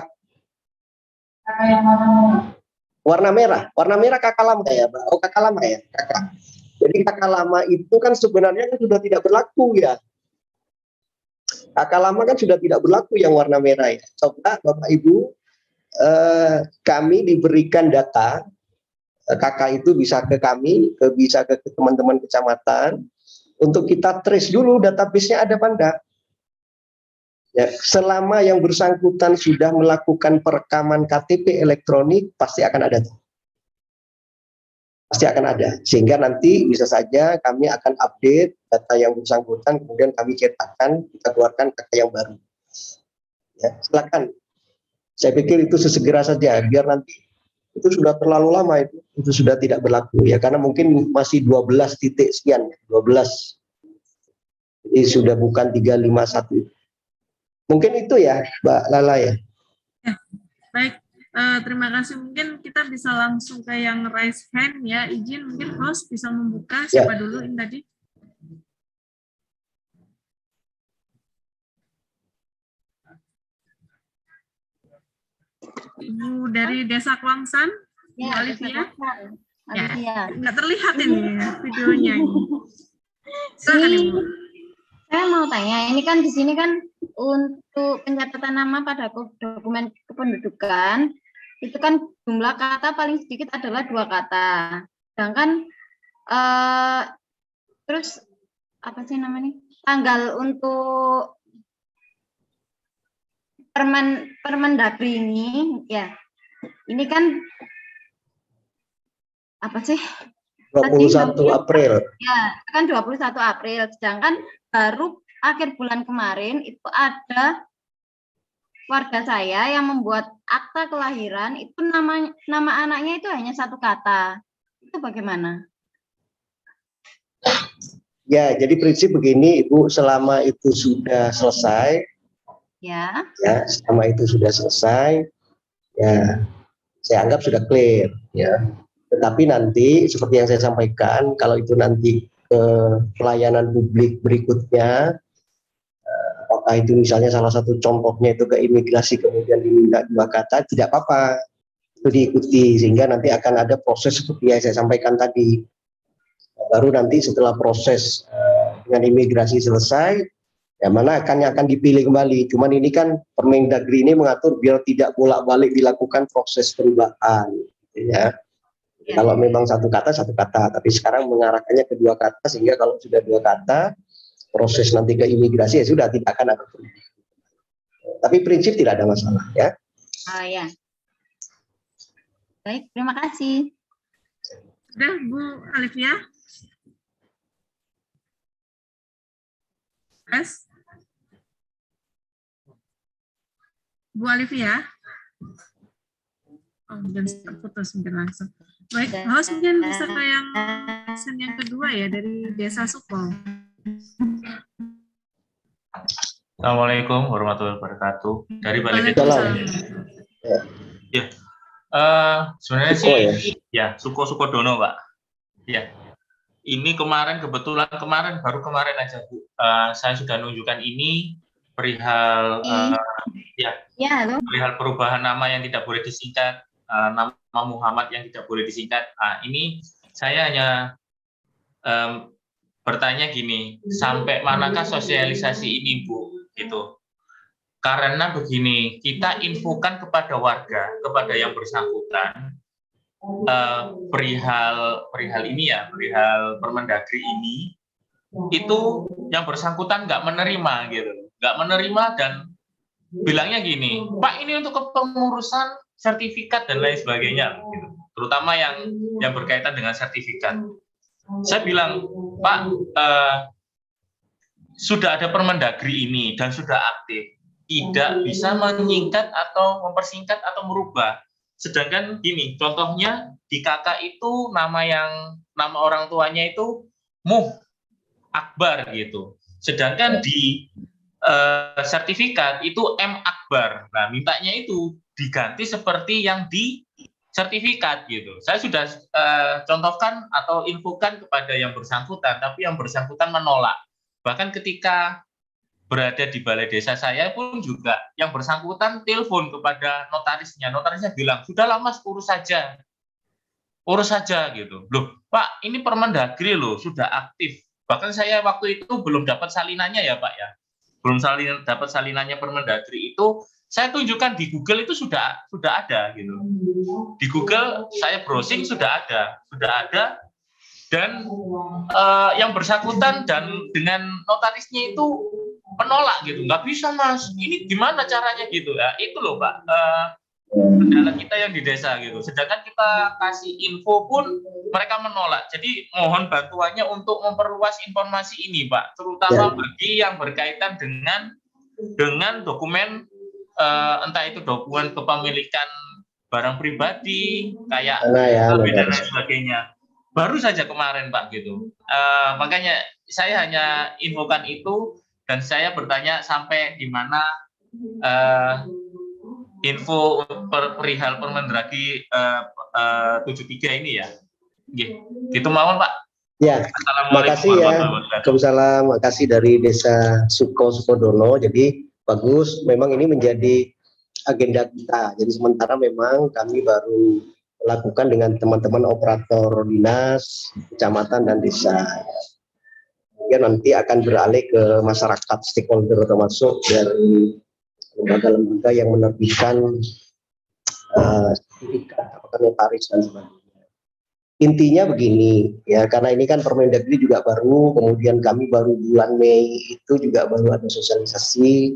Speaker 3: Warna merah kakak lama ya, Pak. Oh kakak lama ya, kakak. Jadi kakak lama itu kan sebenarnya kan sudah tidak berlaku ya. Kakak lama kan sudah tidak berlaku yang warna merah ya. Coba Bapak Ibu, kami diberikan data, kakak itu bisa ke kami, bisa ke teman-teman kecamatan, untuk kita trace dulu database-nya ada apa enggak. Ya, selama yang bersangkutan sudah melakukan perekaman KTP elektronik, pasti akan ada. Pasti akan ada, sehingga nanti bisa saja kami akan update data yang bersangkutan, kemudian kami cetakkan, kita keluarkan kakak yang baru. Ya, silakan. Saya pikir itu sesegera saja, biar nanti itu sudah terlalu lama itu sudah tidak berlaku ya, karena mungkin masih 12 titik sekian, 12. Jadi sudah bukan 351. Mungkin itu ya, Mbak Lala ya.
Speaker 1: Ya, baik. Terima kasih. Mungkin kita bisa langsung ke yang raise hand ya. Izin mungkin host bisa membuka siapa dulu ini tadi. Ibu dari Desa Kuangsan, Bu Alivia. Ya, nggak terlihat ini videonya. Silakan Ibu.
Speaker 4: Saya mau tanya, ini kan di sini kan untuk pencatatan nama pada dokumen kependudukan itu kan jumlah kata paling sedikit adalah 2 kata. Sedangkan terus apa sih namanya? Tanggal untuk Permendagri ini ya. Ini kan apa sih?
Speaker 3: 21 April.
Speaker 4: Ya, kan 21 April. Sedangkan baru akhir bulan kemarin itu ada warga saya yang membuat akta kelahiran itu nama anaknya itu hanya 1 kata. Itu bagaimana?
Speaker 3: Ya, jadi prinsip begini Ibu, selama itu sudah selesai, ya selama itu sudah selesai, ya saya anggap sudah clear, ya. Tetapi nanti seperti yang saya sampaikan, kalau itu nanti ke pelayanan publik berikutnya, apakah itu misalnya salah satu contohnya itu ke imigrasi kemudian diminta 2 kata, tidak apa-apa, itu diikuti sehingga nanti akan ada proses seperti yang saya sampaikan tadi. Baru nanti setelah proses dengan imigrasi selesai, ya mana akan dipilih kembali. Cuman ini kan Permendagri ini mengatur biar tidak bolak-balik dilakukan proses perubahan, ya. Kalau memang 1 kata, tapi sekarang mengarahkannya ke 2 kata, sehingga kalau sudah 2 kata, proses nanti ke imigrasi ya sudah tidak akan ada perubahan. Tapi prinsip tidak ada masalah ya.
Speaker 4: Oh ya. Baik, terima kasih.
Speaker 1: Sudah Bu Alivia? Yes. Bu Alivia? Oh, dan terputus mungkin langsung. Baik, host mungkin bisa ke yang kedua ya dari Desa Sukol.
Speaker 5: Assalamualaikum warahmatullahi wabarakatuh. Dari Balai Desa. Ya, sebenarnya sih, ya Sukodono Pak. Ya, ini baru kemarin aja Bu. saya sudah menunjukkan ini perihal
Speaker 4: halo.
Speaker 5: perihal perubahan nama yang tidak boleh disingkat, nama Muhammad yang tidak boleh disingkat. Ini saya hanya bertanya gini, sampai manakah sosialisasi ini, Bu? Gitu. Karena begini, kita infokan kepada warga, kepada yang bersangkutan, perihal ini ya, perihal Permendagri ini, itu yang bersangkutan nggak menerima gitu, nggak menerima dan bilangnya gini, Pak ini untuk kepengurusan sertifikat dan lain sebagainya, gitu. Terutama yang berkaitan dengan sertifikat. Saya bilang, Pak, sudah ada Permendagri ini dan sudah aktif, tidak bisa menyingkat atau mempersingkat atau merubah. Sedangkan gini, contohnya di KK itu nama orang tuanya itu Muh Akbar gitu. Sedangkan di sertifikat itu M Akbar. Nah, mintanya itu diganti seperti yang di sertifikat gitu. Saya sudah contohkan atau infokan kepada yang bersangkutan, tapi yang bersangkutan menolak. Bahkan ketika berada di balai desa saya pun juga yang bersangkutan telepon kepada notarisnya. Notarisnya bilang, sudah lama urus saja gitu. Loh, Pak, ini Permendagri loh, sudah aktif. Bahkan saya waktu itu belum dapat salinannya ya, Pak ya. Belum dapat salinannya Permendagri itu, saya tunjukkan di Google itu sudah ada gitu. Di Google saya browsing sudah ada. Dan yang bersangkutan dan dengan notarisnya itu menolak gitu, nggak bisa Mas, ini gimana caranya gitu ya. Itu loh Pak, kendala kita yang di desa gitu. Sedangkan kita kasih info pun mereka menolak. Jadi mohon bantuannya untuk memperluas informasi ini Pak, terutama bagi yang berkaitan dengan dokumen, entah itu dokumen kepemilikan barang pribadi kayak dan lain sebagainya. Baru saja kemarin Pak gitu. Makanya saya hanya infokan itu dan saya bertanya sampai di mana info perihal Permendagri 73 ini ya. Gitu mawon Pak.
Speaker 3: Ya, makasih ya. Waalaikumsalam. Makasih dari Desa Sukodono. Jadi bagus, memang ini menjadi agenda kita. Jadi sementara memang kami baru lakukan dengan teman-teman operator dinas, kecamatan dan desa. Kemudian nanti akan beralih ke masyarakat stakeholder termasuk dari lembaga-lembaga yang menerbitkan sertifikat, notaris dan sebagainya. Intinya begini ya, karena ini kan Permendagri juga baru, kemudian kami baru bulan Mei itu juga baru ada sosialisasi.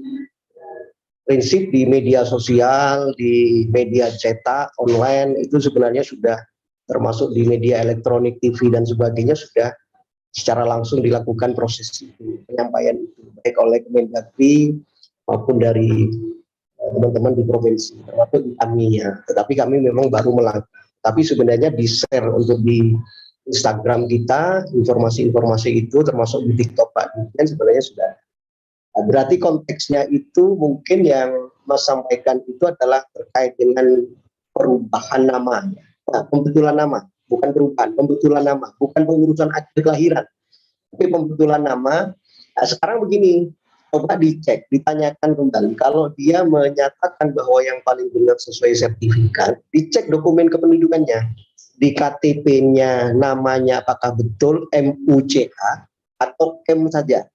Speaker 3: Prinsip di media sosial, di media cetak, online, itu sebenarnya sudah termasuk di media elektronik, TV, dan sebagainya sudah secara langsung dilakukan proses itu, penyampaian itu, baik oleh Kemendagri maupun dari teman-teman di provinsi, termasuk di kami ya. Tetapi kami memang baru melakukan. Tapi sebenarnya di-share untuk di Instagram kita, informasi-informasi itu, termasuk di TikTok Pak Dirjen sebenarnya sudah. Berarti konteksnya itu mungkin yang Mas sampaikan itu adalah terkait dengan perubahan nama, pembetulan nama, bukan perubahan, pembetulan nama, bukan pengurusan akte kelahiran, tapi pembetulan nama. Nah, sekarang begini, coba dicek, ditanyakan kembali, kalau dia menyatakan bahwa yang paling benar sesuai sertifikat, dicek dokumen kependudukannya, di KTP-nya namanya apakah betul MUCH atau M saja.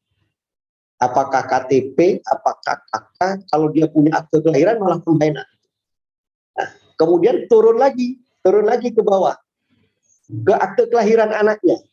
Speaker 3: Apakah KTP, apakah KK, kalau dia punya akte kelahiran malah pembaikan. Nah, kemudian turun lagi ke bawah, ke akte kelahiran anaknya.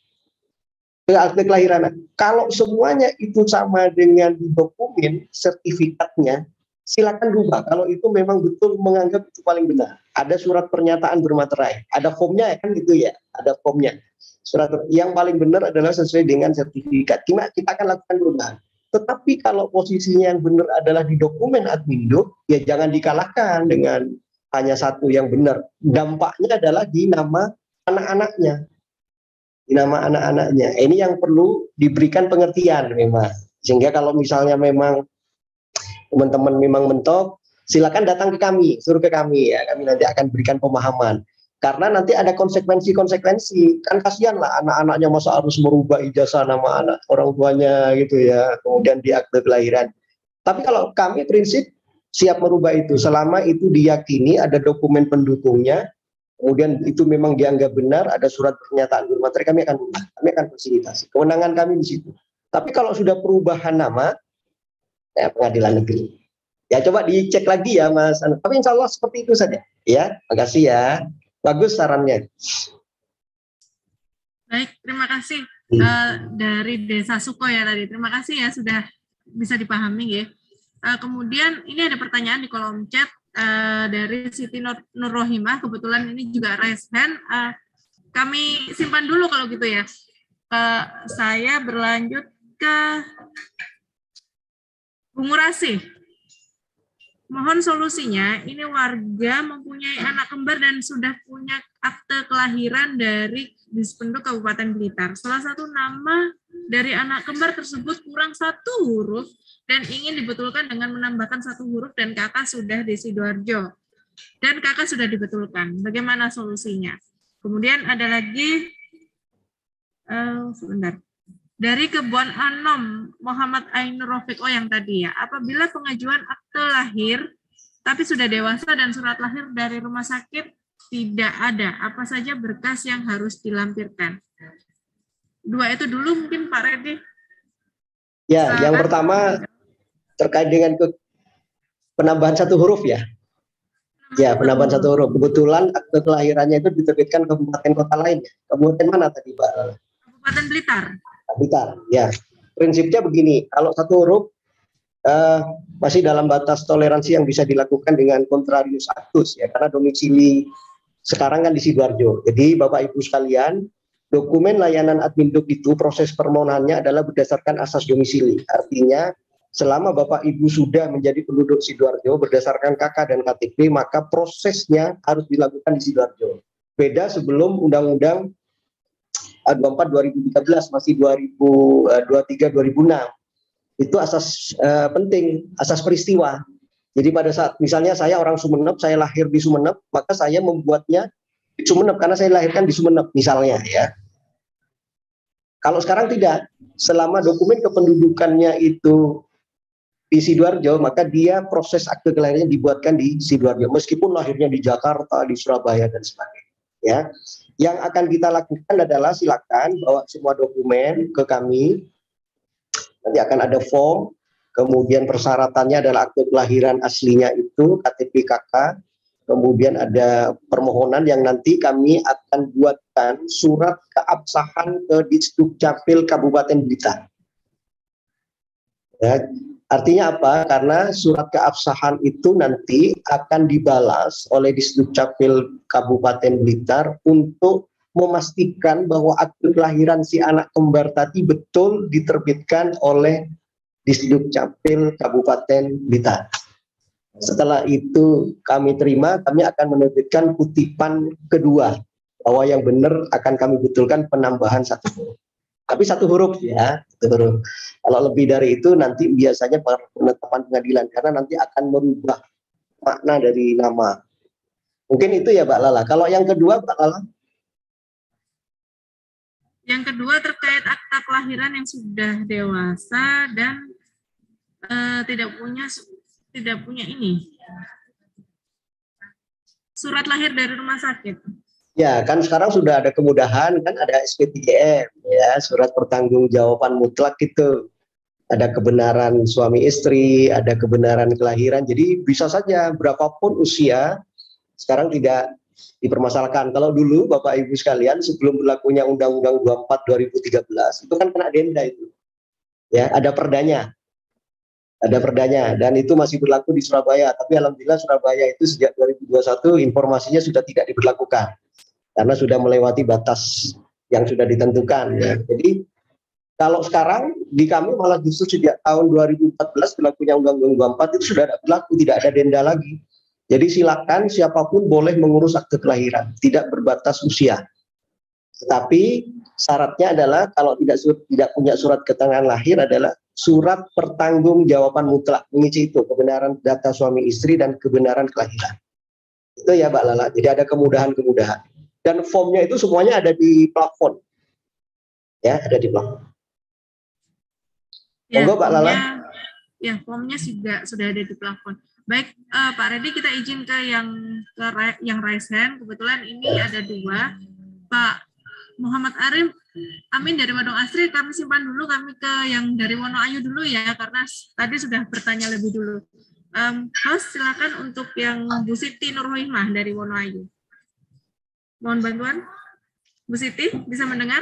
Speaker 3: Ke akte kelahiran. Kalau semuanya itu sama dengan di dokumen sertifikatnya, silakan rubah. Kalau itu memang betul menganggap itu paling benar. Ada surat pernyataan bermaterai, ada formnya kan gitu ya, ada formnya. Surat yang paling benar adalah sesuai dengan sertifikat. Kita akan lakukan perubahan. Tetapi kalau posisinya yang benar adalah di dokumen Admindo, ya jangan dikalahkan dengan hanya satu yang benar. Dampaknya adalah di nama anak-anaknya. Di nama anak-anaknya. Ini yang perlu diberikan pengertian memang. Sehingga kalau misalnya memang teman-teman memang mentok, silakan datang ke kami, suruh ke kami ya. Kami nanti akan berikan pemahaman. Karena nanti ada konsekuensi. Kan kasihan lah anak-anaknya masa harus merubah ijazah nama anak orang tuanya gitu ya, kemudian di akte kelahiran. Tapi kalau kami prinsip siap merubah itu selama itu diyakini ada dokumen pendukungnya, kemudian itu memang dianggap benar, ada surat pernyataan guru materi, kami akan ubah, kami akan fasilitasi. Kewenangan kami di situ. Tapi kalau sudah perubahan nama, ya pengadilan negeri. Ya coba dicek lagi ya Mas. Tapi insya Allah seperti itu saja. Ya, makasih ya. Bagus sarannya.
Speaker 1: Baik, terima kasih dari Desa Suko ya tadi. Terima kasih ya sudah bisa dipahami ya. Kemudian ini ada pertanyaan di kolom chat dari Siti Nur Rohimah. Kebetulan ini juga raise hand. Kami simpan dulu kalau gitu ya. Saya berlanjut ke Bu Murasih. Mohon solusinya, ini warga mempunyai anak kembar dan sudah punya akte kelahiran dari Dispenduk Kabupaten Blitar. Salah satu nama dari anak kembar tersebut kurang satu huruf dan ingin dibetulkan dengan menambahkan satu huruf dan kakak sudah di Sidoarjo. Dan kakak sudah dibetulkan. Bagaimana solusinya? Kemudian ada lagi, sebentar. Dari Kebon Anom, Muhammad Ainur Rofiq, yang tadi ya, apabila pengajuan akte lahir, tapi sudah dewasa dan surat lahir dari rumah sakit tidak ada, apa saja berkas yang harus dilampirkan? Dua itu dulu mungkin Pak Reddy.
Speaker 3: Ya, yang pertama terkait dengan penambahan satu huruf ya. Ya, penambahan satu huruf. Kebetulan akte kelahirannya itu diterbitkan kabupaten kota lain. Kabupaten mana tadi Pak?
Speaker 1: Kabupaten Blitar.
Speaker 3: Blitar, ya. Prinsipnya begini, kalau satu huruf masih dalam batas toleransi yang bisa dilakukan dengan contrarius actus ya, karena domisili sekarang kan di Sidoarjo. Jadi Bapak Ibu sekalian, dokumen layanan Adminduk itu proses permohonannya adalah berdasarkan asas domisili. Artinya selama Bapak Ibu sudah menjadi penduduk Sidoarjo berdasarkan KK dan KTP, maka prosesnya harus dilakukan di Sidoarjo. Beda sebelum Undang-Undang 24 2013 masih 2023 2006. Itu asas penting, asas peristiwa. Jadi pada saat misalnya saya orang Sumeneb, saya lahir di Sumeneb, maka saya membuatnya di Sumeneb karena saya lahirkan di Sumeneb misalnya ya. Kalau sekarang tidak, selama dokumen kependudukannya itu di Sidoarjo, maka dia proses akte kelahirannya dibuatkan di Sidoarjo meskipun lahirnya di Jakarta, di Surabaya dan sebagainya ya. Yang akan kita lakukan adalah silakan bawa semua dokumen ke kami. Nanti akan ada form, kemudian persyaratannya adalah akte kelahiran aslinya itu, KTP KK, kemudian ada permohonan yang nanti kami akan buatkan surat keabsahan ke Disdukcapil Kabupaten Blitar. Ya, artinya apa? Karena surat keabsahan itu nanti akan dibalas oleh Disdukcapil Kabupaten Blitar untuk memastikan bahwa akte kelahiran si anak kembar tadi betul diterbitkan oleh Disdukcapil Kabupaten Blitar. Setelah itu kami terima, kami akan menerbitkan kutipan kedua bahwa yang benar akan kami betulkan penambahan satu huruf. Tapi satu huruf ya, satu huruf. Kalau lebih dari itu nanti biasanya penetapan pengadilan karena nanti akan merubah makna dari nama. Mungkin itu ya Mbak Lala. Kalau yang kedua Mbak Lala?
Speaker 1: Yang kedua terkait akta kelahiran yang sudah dewasa dan tidak punya ini surat lahir dari rumah sakit.
Speaker 3: Ya, kan sekarang sudah ada kemudahan, kan ada SP3M, ya, surat pertanggungjawaban mutlak itu. Ada kebenaran suami istri, ada kebenaran kelahiran, jadi bisa saja berapapun usia, sekarang tidak dipermasalahkan. Kalau dulu Bapak Ibu sekalian, sebelum berlakunya Undang-Undang 24 2013, itu kan kena denda itu. Ya, ada perdanya. Ada perdanya, dan itu masih berlaku di Surabaya, tapi alhamdulillah Surabaya itu sejak 2021 informasinya sudah tidak diberlakukan. Karena sudah melewati batas yang sudah ditentukan. Ya. Jadi kalau sekarang di kami malah justru sejak tahun 2014 berlakunya Undang-Undang 24 itu sudah berlaku, tidak ada denda lagi. Jadi silakan siapapun boleh mengurus akte kelahiran, tidak berbatas usia. Tetapi syaratnya adalah kalau tidak punya surat keterangan lahir adalah surat pertanggungjawaban mutlak, mengisi itu kebenaran data suami istri dan kebenaran kelahiran. Itu ya Mbak Lala. Jadi ada kemudahan-kemudahan. Dan formnya itu semuanya ada di plafon. Ya, ada di plafon.
Speaker 1: Ya,
Speaker 3: Monggo Mbak Lala.
Speaker 1: Ya, formnya sudah ada di plafon. Baik, Pak Reddy, kita izin ke yang raise hand. Kebetulan ini ada dua. Pak Muhammad Arif Amin dari Wadung Asri, kami simpan dulu, kami ke yang dari Wonoayu dulu ya, karena tadi sudah bertanya lebih dulu. Host, silakan untuk yang Bu Siti Nurhoimah dari Wonoayu. Mohon bantuan. Bu Siti, bisa mendengar?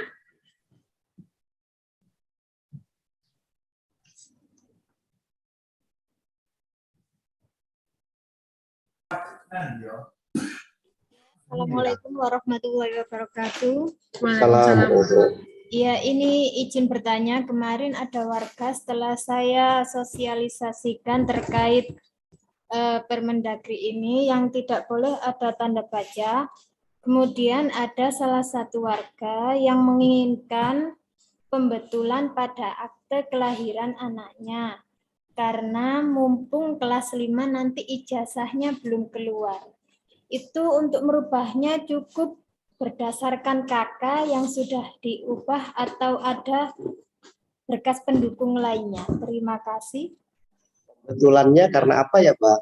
Speaker 6: Assalamualaikum warahmatullahi wabarakatuh.
Speaker 3: Assalamualaikum.
Speaker 6: Iya, ini izin bertanya. Kemarin ada warga setelah saya sosialisasikan terkait Permendagri ini yang tidak boleh ada tanda baca. Kemudian ada salah satu warga yang menginginkan pembetulan pada akte kelahiran anaknya. Karena mumpung kelas 5 nanti ijazahnya belum keluar. Itu untuk merubahnya cukup berdasarkan KK yang sudah diubah atau ada berkas pendukung lainnya. Terima kasih.
Speaker 3: Kebetulannya karena apa ya Pak?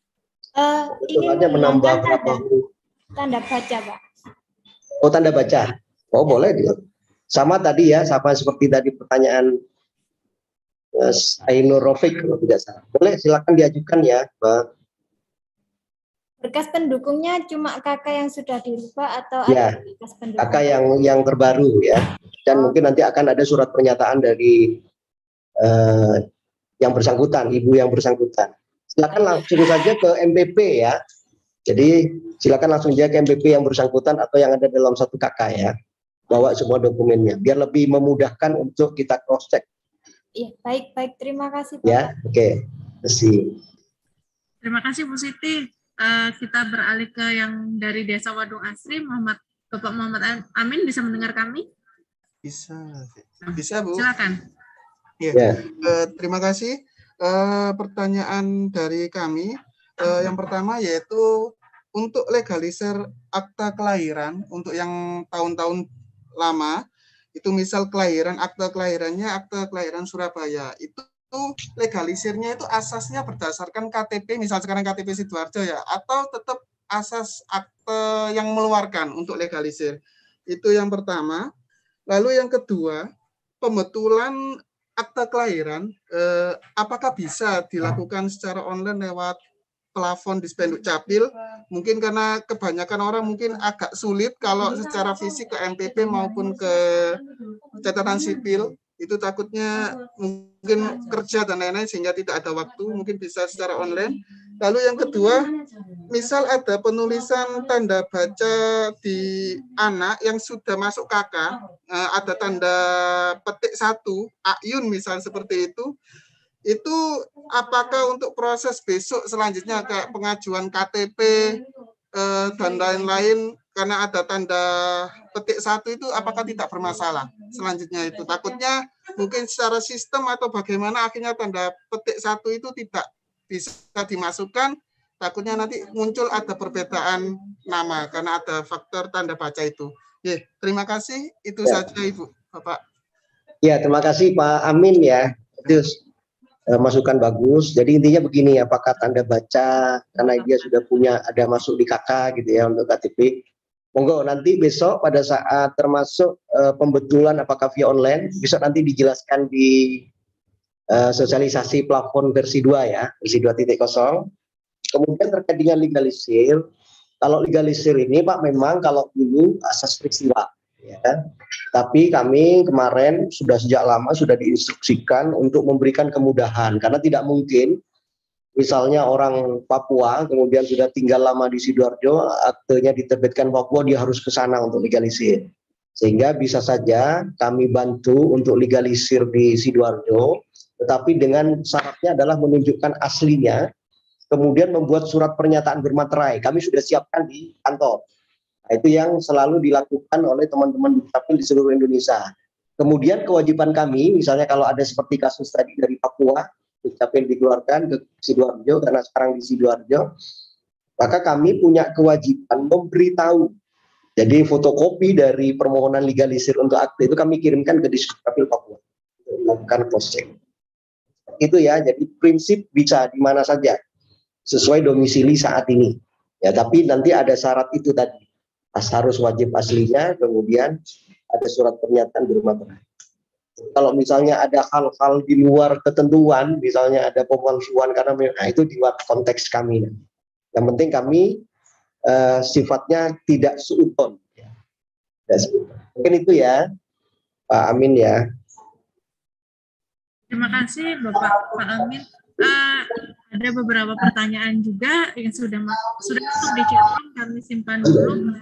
Speaker 6: Ini
Speaker 3: menambah berapa huruf?
Speaker 6: Tanda baca, Pak.
Speaker 3: Oh, tanda baca. Oh, boleh juga. Sama tadi ya, sama seperti tadi pertanyaan Ainur Rofik kalau tidak salah. Boleh, silakan diajukan ya, Pak.
Speaker 6: Berkas pendukungnya cuma kakak yang sudah dirubah atau
Speaker 3: Ya,
Speaker 6: ada berkas pendukung?
Speaker 3: kakak yang terbaru ya. Dan mungkin nanti akan ada surat pernyataan dari yang bersangkutan, ibu yang bersangkutan. Silakan langsung saja ke MPP ya. Jadi silakan langsung saja ke MPP yang bersangkutan atau yang ada dalam satu kakak ya. Bawa semua dokumennya biar lebih memudahkan untuk kita cross check.
Speaker 6: Iya, baik. Terima kasih, Pak.
Speaker 3: Ya, oke.
Speaker 1: Terima kasih Bu Siti. Kita beralih ke yang dari Desa Wadung Asri, Bapak Muhammad Amin, bisa mendengar kami?
Speaker 7: Bisa Bu.
Speaker 1: Silakan.
Speaker 7: Ya. Terima kasih. Pertanyaan dari kami, yang pertama yaitu untuk legalisir akta kelahiran untuk yang tahun-tahun lama, itu misal akta kelahiran Surabaya, itu legalisirnya itu asasnya berdasarkan KTP, misal sekarang KTP Sidoarjo ya, atau tetap asas akte yang mengeluarkan untuk legalisir. Itu yang pertama. Lalu yang kedua, pembetulan akta kelahiran, apakah bisa dilakukan secara online lewat plafon di Spenduk Capil? Mungkin karena kebanyakan orang mungkin agak sulit kalau secara fisik ke MPP maupun ke catatan sipil, itu takutnya mungkin kerja dan lain-lain sehingga tidak ada waktu, mungkin bisa secara online. Lalu yang kedua, misal ada penulisan tanda baca di anak yang sudah masuk KK, ada tanda petik 1, Ayun misal seperti itu apakah untuk proses besok selanjutnya kayak pengajuan KTP dan lain-lain karena ada tanda petik 1 itu apakah tidak bermasalah selanjutnya itu? Takutnya mungkin secara sistem atau bagaimana akhirnya tanda petik 1 itu tidak bisa dimasukkan, takutnya nanti muncul ada perbedaan nama karena ada faktor tanda baca itu. Terima kasih, itu saja Ibu, Bapak.
Speaker 3: Ya, terima kasih Pak Amin ya. Itu masukan bagus. Jadi intinya begini, apakah tanda baca karena dia sudah punya ada masuk di KK gitu ya untuk KTP. Monggo nanti besok pada saat termasuk pembetulan apakah via online, besok nanti dijelaskan di sosialisasi plafon versi 2 ya, versi 2.0. Kemudian terkait dengan legalisir, kalau legalisir ini Pak memang kalau dulu asas peristiwa ya. Tapi kami kemarin sejak lama sudah diinstruksikan untuk memberikan kemudahan karena tidak mungkin misalnya orang Papua kemudian sudah tinggal lama di Sidoarjo, aktenya diterbitkan Papua, dia harus ke sana untuk legalisir. Sehingga bisa saja kami bantu untuk legalisir di Sidoarjo, tetapi dengan syaratnya adalah menunjukkan aslinya, kemudian membuat surat pernyataan bermaterai. Kami sudah siapkan di kantor. Nah, itu yang selalu dilakukan oleh teman-teman Dukcapil di seluruh Indonesia. Kemudian kewajiban kami, misalnya kalau ada seperti kasus tadi dari Papua, Dukcapil dikeluarkan ke Sidoarjo karena sekarang di Sidoarjo, maka kami punya kewajiban memberitahu. Jadi fotokopi dari permohonan legalisir untuk akte itu kami kirimkan ke Disdukcapil Papua untuk melakukan cross check. Itu ya, jadi prinsip bisa di mana saja sesuai domisili saat ini. Ya, tapi nanti ada syarat itu tadi. Harus wajib aslinya, kemudian ada surat pernyataan di rumah terakhir. Kalau misalnya ada hal-hal di luar ketentuan, misalnya ada pemalsuan karena itu di luar konteks kami. Yang penting kami sifatnya tidak suudon. Mungkin itu ya, Pak Amin ya.
Speaker 1: Terima kasih Bapak Pak Amin. Ada beberapa pertanyaan juga yang sudah masuk di chat room, kami simpan dulu.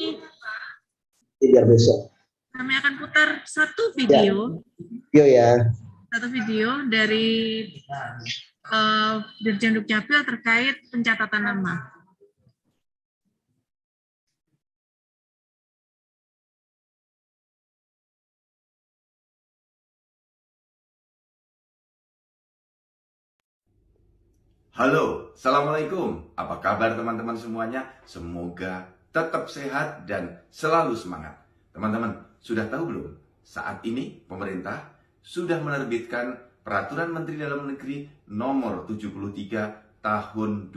Speaker 3: Biar besok.
Speaker 1: Kami akan putar satu video.
Speaker 3: Ya.
Speaker 1: Satu video dari Dirjen Dukcapil terkait pencatatan nama.
Speaker 8: Halo, Assalamualaikum. Apa kabar teman-teman semuanya? Semoga tetap sehat dan selalu semangat. Teman-teman, sudah tahu belum? Saat ini pemerintah sudah menerbitkan Peraturan Menteri Dalam Negeri Nomor 73 Tahun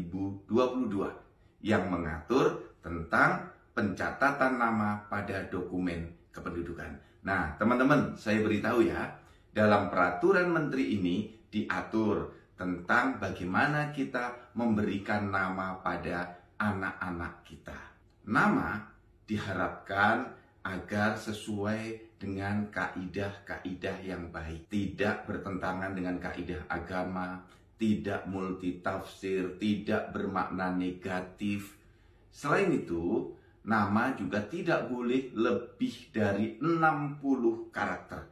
Speaker 8: 2022 yang mengatur tentang pencatatan nama pada dokumen kependudukan. Nah, teman-teman, saya beritahu ya, dalam Peraturan Menteri ini diatur tentang bagaimana kita memberikan nama pada anak-anak kita. Nama diharapkan agar sesuai dengan kaidah-kaidah yang baik, tidak bertentangan dengan kaidah agama, tidak multitafsir, tidak bermakna negatif. Selain itu, nama juga tidak boleh lebih dari 60 karakter,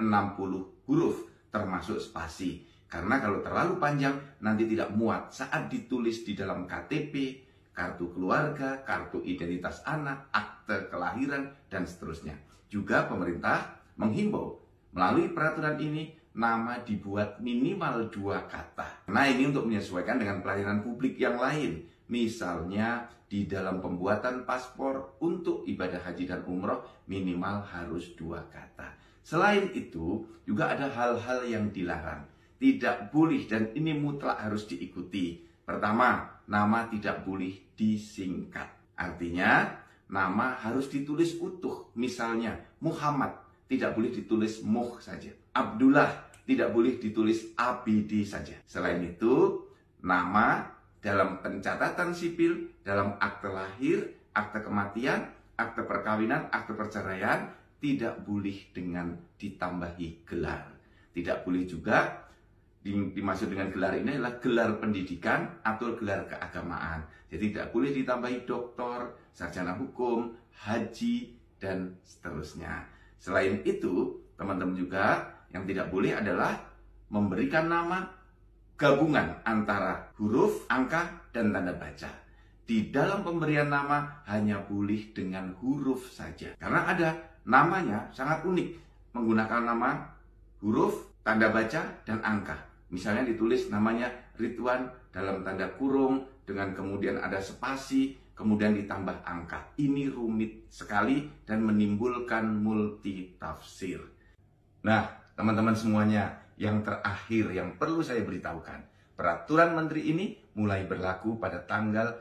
Speaker 8: 60 huruf termasuk spasi. Karena kalau terlalu panjang, nanti tidak muat saat ditulis di dalam KTP, kartu keluarga, kartu identitas anak, akte kelahiran, dan seterusnya. Juga pemerintah menghimbau melalui peraturan ini, nama dibuat minimal 2 kata. Nah, ini untuk menyesuaikan dengan pelayanan publik yang lain. Misalnya, di dalam pembuatan paspor untuk ibadah haji dan umroh, minimal harus 2 kata. Selain itu, juga ada hal-hal yang dilarang. Tidak boleh dan ini mutlak harus diikuti. Pertama, nama tidak boleh disingkat. Artinya, nama harus ditulis utuh. Misalnya, Muhammad tidak boleh ditulis Muh saja. Abdullah tidak boleh ditulis ABD saja. Selain itu, nama dalam pencatatan sipil, dalam akte lahir, akte kematian, akte perkawinan, akte perceraian, tidak boleh dengan ditambahi gelar. Tidak boleh juga dimaksud dengan gelar ini adalah gelar pendidikan atau gelar keagamaan. Jadi tidak boleh ditambahi doktor, sarjana hukum, haji, dan seterusnya. Selain itu, teman-teman juga yang tidak boleh adalah memberikan nama gabungan antara huruf, angka, dan tanda baca. Di dalam pemberian nama hanya boleh dengan huruf saja. Karena ada namanya sangat unik, menggunakan nama huruf, tanda baca, dan angka. Misalnya ditulis namanya Ridwan dalam tanda kurung, dengan kemudian ada spasi, kemudian ditambah angka. Ini rumit sekali dan menimbulkan multitafsir. Nah, teman-teman semuanya, yang terakhir yang perlu saya beritahukan, Peraturan Menteri ini mulai berlaku pada tanggal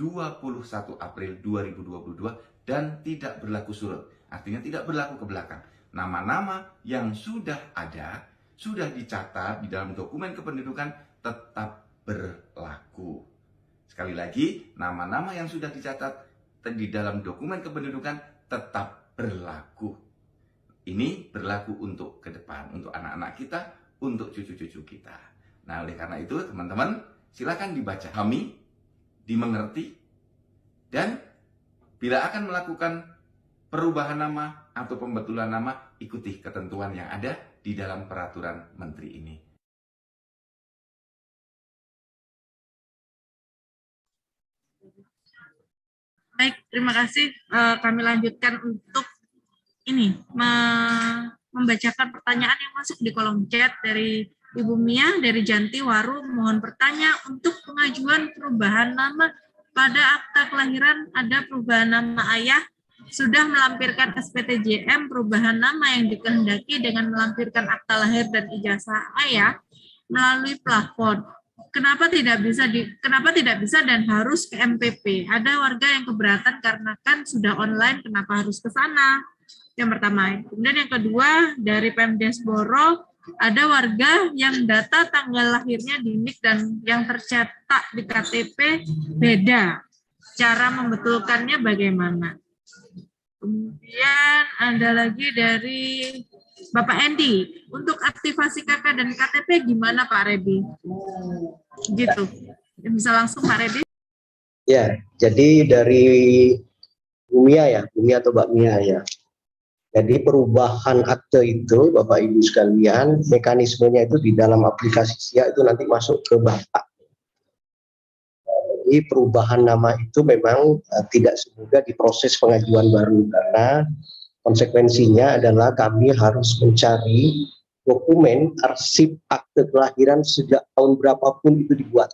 Speaker 8: 21 April 2022 dan tidak berlaku surut. Artinya tidak berlaku ke belakang. Nama-nama yang sudah ada, sudah dicatat di dalam dokumen kependudukan tetap berlaku. Sekali lagi, nama-nama yang sudah dicatat di dalam dokumen kependudukan tetap berlaku. Ini berlaku untuk ke depan, untuk anak-anak kita, untuk cucu-cucu kita. Nah, oleh karena itu, teman-teman, silakan dibaca, pahami, dimengerti, dan bila akan melakukan perubahan nama atau pembetulan nama, ikuti ketentuan yang ada di dalam Peraturan Menteri ini.
Speaker 1: Baik, terima kasih. Kami lanjutkan untuk ini membacakan pertanyaan yang masuk di kolom chat dari Ibu Mia dari Janti Waru. Mohon bertanya untuk pengajuan perubahan nama pada akta kelahiran ada perubahan nama ayah, sudah melampirkan SPTJM perubahan nama yang dikehendaki dengan melampirkan akta lahir dan ijazah ayah melalui plafon. Kenapa tidak bisa dan harus ke MPP? Ada warga yang keberatan karena kan sudah online, kenapa harus ke sana? Yang pertama. Kemudian yang kedua, dari Pemdes Boro, ada warga yang data tanggal lahirnya di NIK dan yang tercetak di KTP beda. Cara membetulkannya bagaimana? Kemudian ada lagi dari Bapak Endi, untuk aktivasi KK dan KTP gimana Pak Redi? Gitu. Bisa langsung Pak Redi?
Speaker 3: Ya, jadi dari Bu Mia atau Mbak Mia ya. Jadi perubahan akte itu, Bapak Ibu sekalian, mekanismenya itu di dalam aplikasi SIA itu nanti masuk ke Bapak. Jadi perubahan nama itu memang tidak semudah diproses pengajuan baru, karena konsekuensinya adalah kami harus mencari dokumen arsip akte kelahiran sejak tahun berapapun itu dibuat.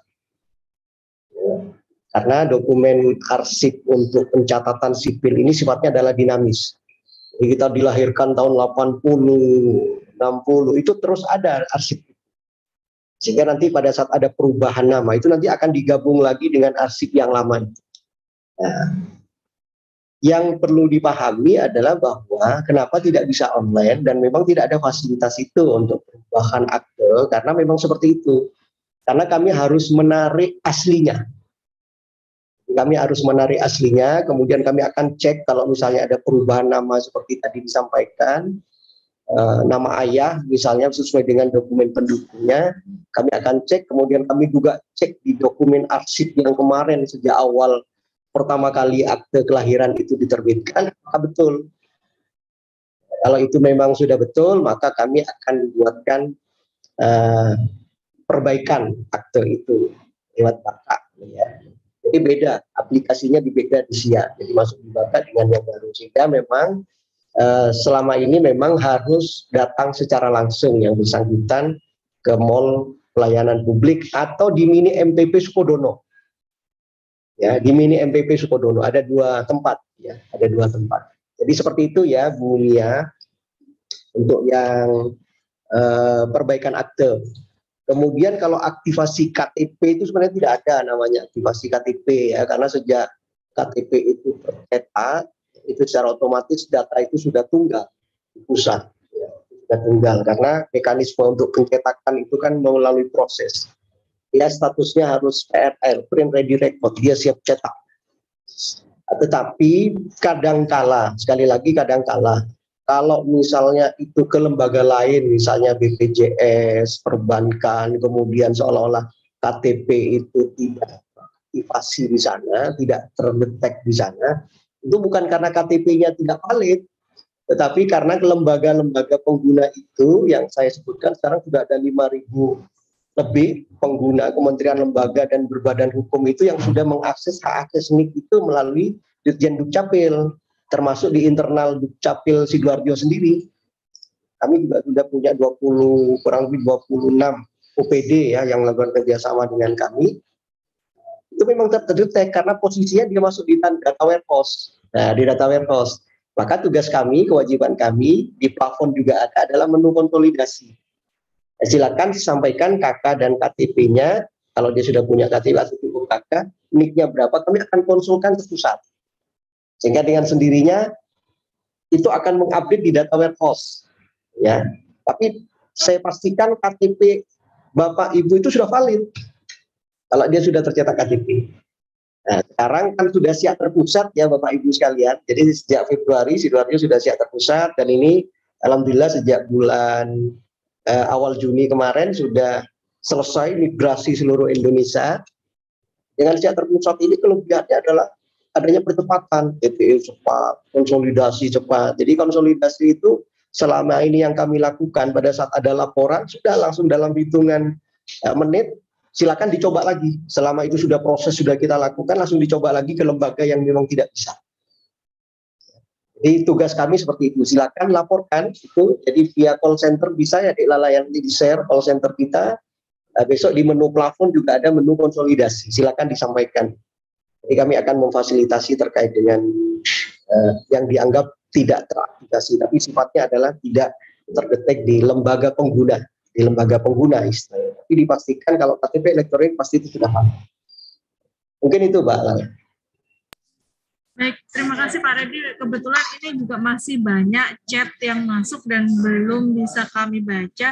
Speaker 3: Karena dokumen arsip untuk pencatatan sipil ini sifatnya adalah dinamis. Jadi kita dilahirkan tahun 80, 60, itu terus ada arsip. Sehingga nanti pada saat ada perubahan nama, itu nanti akan digabung lagi dengan arsip yang lama. Nah, yang perlu dipahami adalah bahwa kenapa tidak bisa online, dan memang tidak ada fasilitas itu untuk perubahan akte, karena memang seperti itu. Karena kami harus menarik aslinya. Kami harus menarik aslinya, kemudian kami akan cek kalau misalnya ada perubahan nama seperti tadi disampaikan, nama ayah misalnya sesuai dengan dokumen pendukungnya, kami akan cek, kemudian kami juga cek di dokumen arsip yang kemarin sejak awal pertama kali akte kelahiran itu diterbitkan, apakah betul. Kalau itu memang sudah betul, maka kami akan buatkan perbaikan akte itu lewat Bapak. Ya. Jadi beda, aplikasinya dibeda di SIA, jadi masuk di Bapak dengan yang baru. Sehingga memang selama ini memang harus datang secara langsung yang bersangkutan ke mall pelayanan publik atau di mini MPP Sukodono. Ya, di mini MPP Sukodono ada 2 tempat ya, ada 2 tempat. Jadi seperti itu ya Bu Mia untuk yang perbaikan akte. Kemudian kalau aktivasi KTP itu sebenarnya tidak ada namanya aktivasi KTP ya, karena sejak KTP itu tercetak itu secara otomatis data itu sudah tunggal di pusat ya, sudah tunggal karena mekanisme untuk pencetakan itu kan melalui proses. Ya statusnya harus PRR, print ready record, dia siap cetak. Tetapi kadangkala, sekali lagi kadangkala, kalau misalnya itu ke lembaga lain, misalnya BPJS, perbankan, kemudian seolah-olah KTP itu tidak aktivasi di sana, tidak terdetek di sana, itu bukan karena KTP-nya tidak valid, tetapi karena lembaga-lembaga pengguna itu yang saya sebutkan sekarang sudah ada 5.000 lebih pengguna, kementerian, lembaga, dan berbadan hukum itu yang sudah mengakses hak akses NIK itu melalui Dirjen Dukcapil, termasuk di internal Dukcapil Sidoarjo sendiri. Kami juga sudah punya kurang lebih 26 OPD ya yang melakukan kerjasama dengan kami. Itu memang terdetek karena posisinya dia masuk di data warehouse. Nah, di data warehouse. Maka tugas kami, kewajiban kami di plafon juga ada adalah menu konsolidasi. Silakan disampaikan KK dan KTP-nya. Kalau dia sudah punya KTP atau KK, NIK-nya berapa, kami akan konsulkan ke pusat. Sehingga dengan sendirinya itu akan mengupdate di data warehouse. Ya. Tapi saya pastikan KTP Bapak Ibu itu sudah valid. Kalau dia sudah tercetak KTP. Nah, sekarang kan sudah siap terpusat ya Bapak Ibu sekalian. Jadi sejak Februari Sidoarjo sudah siap terpusat, dan ini alhamdulillah sejak bulan awal Juni kemarin sudah selesai migrasi seluruh Indonesia. Dengan siap terpusat ini kelebihannya adalah adanya percepatan, TPE cepat, konsolidasi cepat. Jadi konsolidasi itu selama ini yang kami lakukan pada saat ada laporan sudah langsung dalam hitungan menit, silakan dicoba lagi. Selama itu sudah proses sudah kita lakukan, langsung dicoba lagi ke lembaga yang memang tidak bisa. Jadi tugas kami seperti itu. Silakan laporkan itu. Jadi via call center bisa ya yang nanti di-share call center kita. Besok di menu plafon juga ada menu konsolidasi. Silakan disampaikan. Jadi kami akan memfasilitasi terkait dengan yang dianggap tidak teraplikasi, tapi sifatnya adalah tidak terdetek di lembaga pengguna, istilahnya. Tapi dipastikan kalau KTP elektronik pasti itu sudah ada. Mungkin itu, Mbak Lala.
Speaker 1: Baik, terima kasih Pak Reddy. Kebetulan ini juga masih banyak chat yang masuk dan belum bisa kami baca.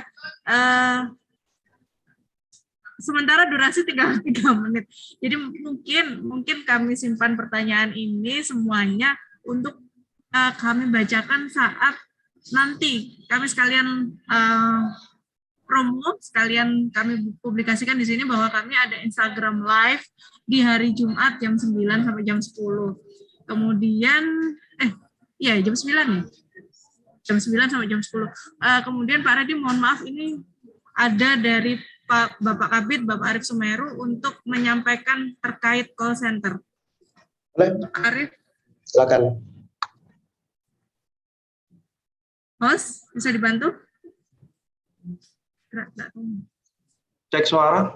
Speaker 1: Sementara durasi tinggal 3 menit. Jadi mungkin kami simpan pertanyaan ini semuanya untuk kami bacakan saat nanti kami sekalian promo, sekalian kami publikasikan di sini bahwa kami ada Instagram Live di hari Jumat jam 9 sampai jam 10. Kemudian, jam 9 ya? Jam 9 sampai jam 10. Kemudian Pak Reddy, mohon maaf ini ada dari Bapak Kabid, Bapak Arif Sumeru untuk menyampaikan terkait call center.
Speaker 3: Boleh?
Speaker 1: Pak Arif.
Speaker 3: Silakan.
Speaker 1: Host, bisa dibantu?
Speaker 9: Cek suara.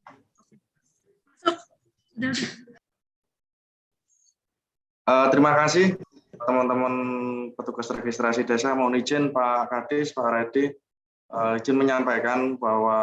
Speaker 9: Terima kasih teman-teman petugas registrasi desa. Mohon izin Pak Kadis, Pak Reddy, izin menyampaikan bahwa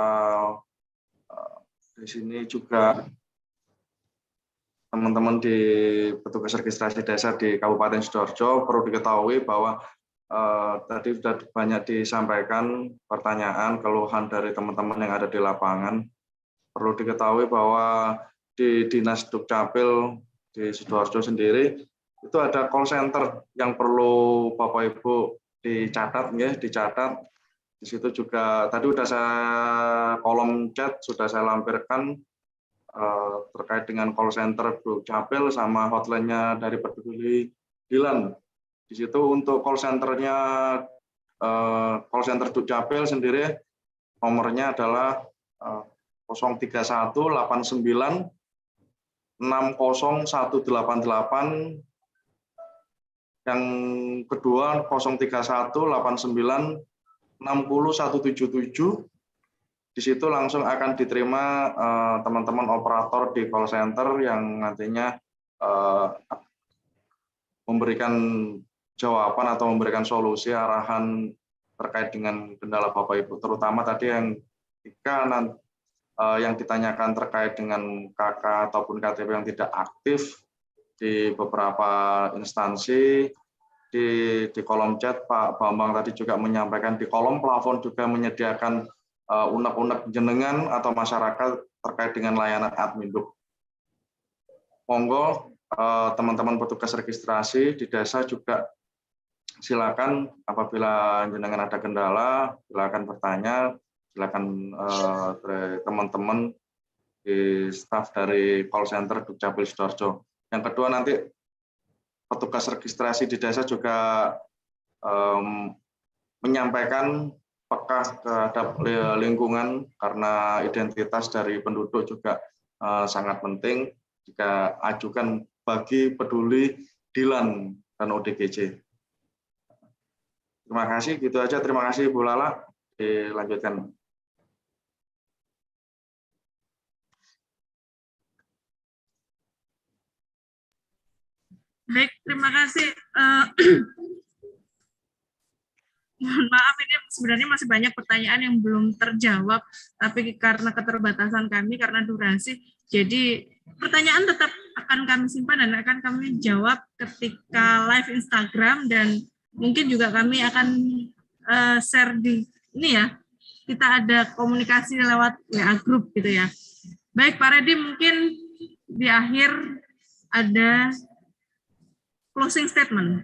Speaker 9: di sini juga teman-teman di petugas registrasi desa di Kabupaten Sidoarjo perlu diketahui bahwa tadi sudah banyak disampaikan pertanyaan, keluhan dari teman-teman yang ada di lapangan. Perlu diketahui bahwa di Dinas Dukcapil di Sidoarjo sendiri itu ada call center yang perlu Bapak Ibu dicatat, ya, dicatat. Di situ juga tadi sudah saya kolom chat sudah saya lampirkan terkait dengan call center Dukcapil sama hotline-nya dari Peduli Dilan. Di situ untuk call centernya, call center Dukcapil sendiri nomornya adalah 031 89 60 188. Yang kedua 031 89 60 177. Di situ langsung akan diterima teman-teman operator di call center yang nantinya memberikan jawaban atau memberikan solusi arahan terkait dengan kendala Bapak Ibu, terutama tadi yang yang ditanyakan terkait dengan KK ataupun KTP yang tidak aktif di beberapa instansi. Di kolom chat Pak Bambang tadi juga menyampaikan di kolom plafon juga menyediakan unek-unek jenengan atau masyarakat terkait dengan layanan adminduk. Monggo teman-teman petugas registrasi di desa juga silakan apabila jenengan ada kendala, silakan bertanya, silakan teman-teman di staf dari call center Dukcapil Sidoarjo. Yang kedua nanti petugas registrasi di desa juga menyampaikan peka terhadap lingkungan karena identitas dari penduduk juga sangat penting jika ajukan bagi Peduli Dilan dan ODGJ. Terima kasih, gitu aja. Terima kasih Bu Lala. Dilanjutkan.
Speaker 1: Baik, terima kasih. Mohon maaf, ini sebenarnya masih banyak pertanyaan yang belum terjawab, tapi karena keterbatasan kami, karena durasi, jadi pertanyaan tetap akan kami simpan dan akan kami jawab ketika live Instagram, dan mungkin juga kami akan share di ini ya, kita ada komunikasi lewat WA group gitu ya. Baik Pak Reddy, mungkin di akhir ada closing statement.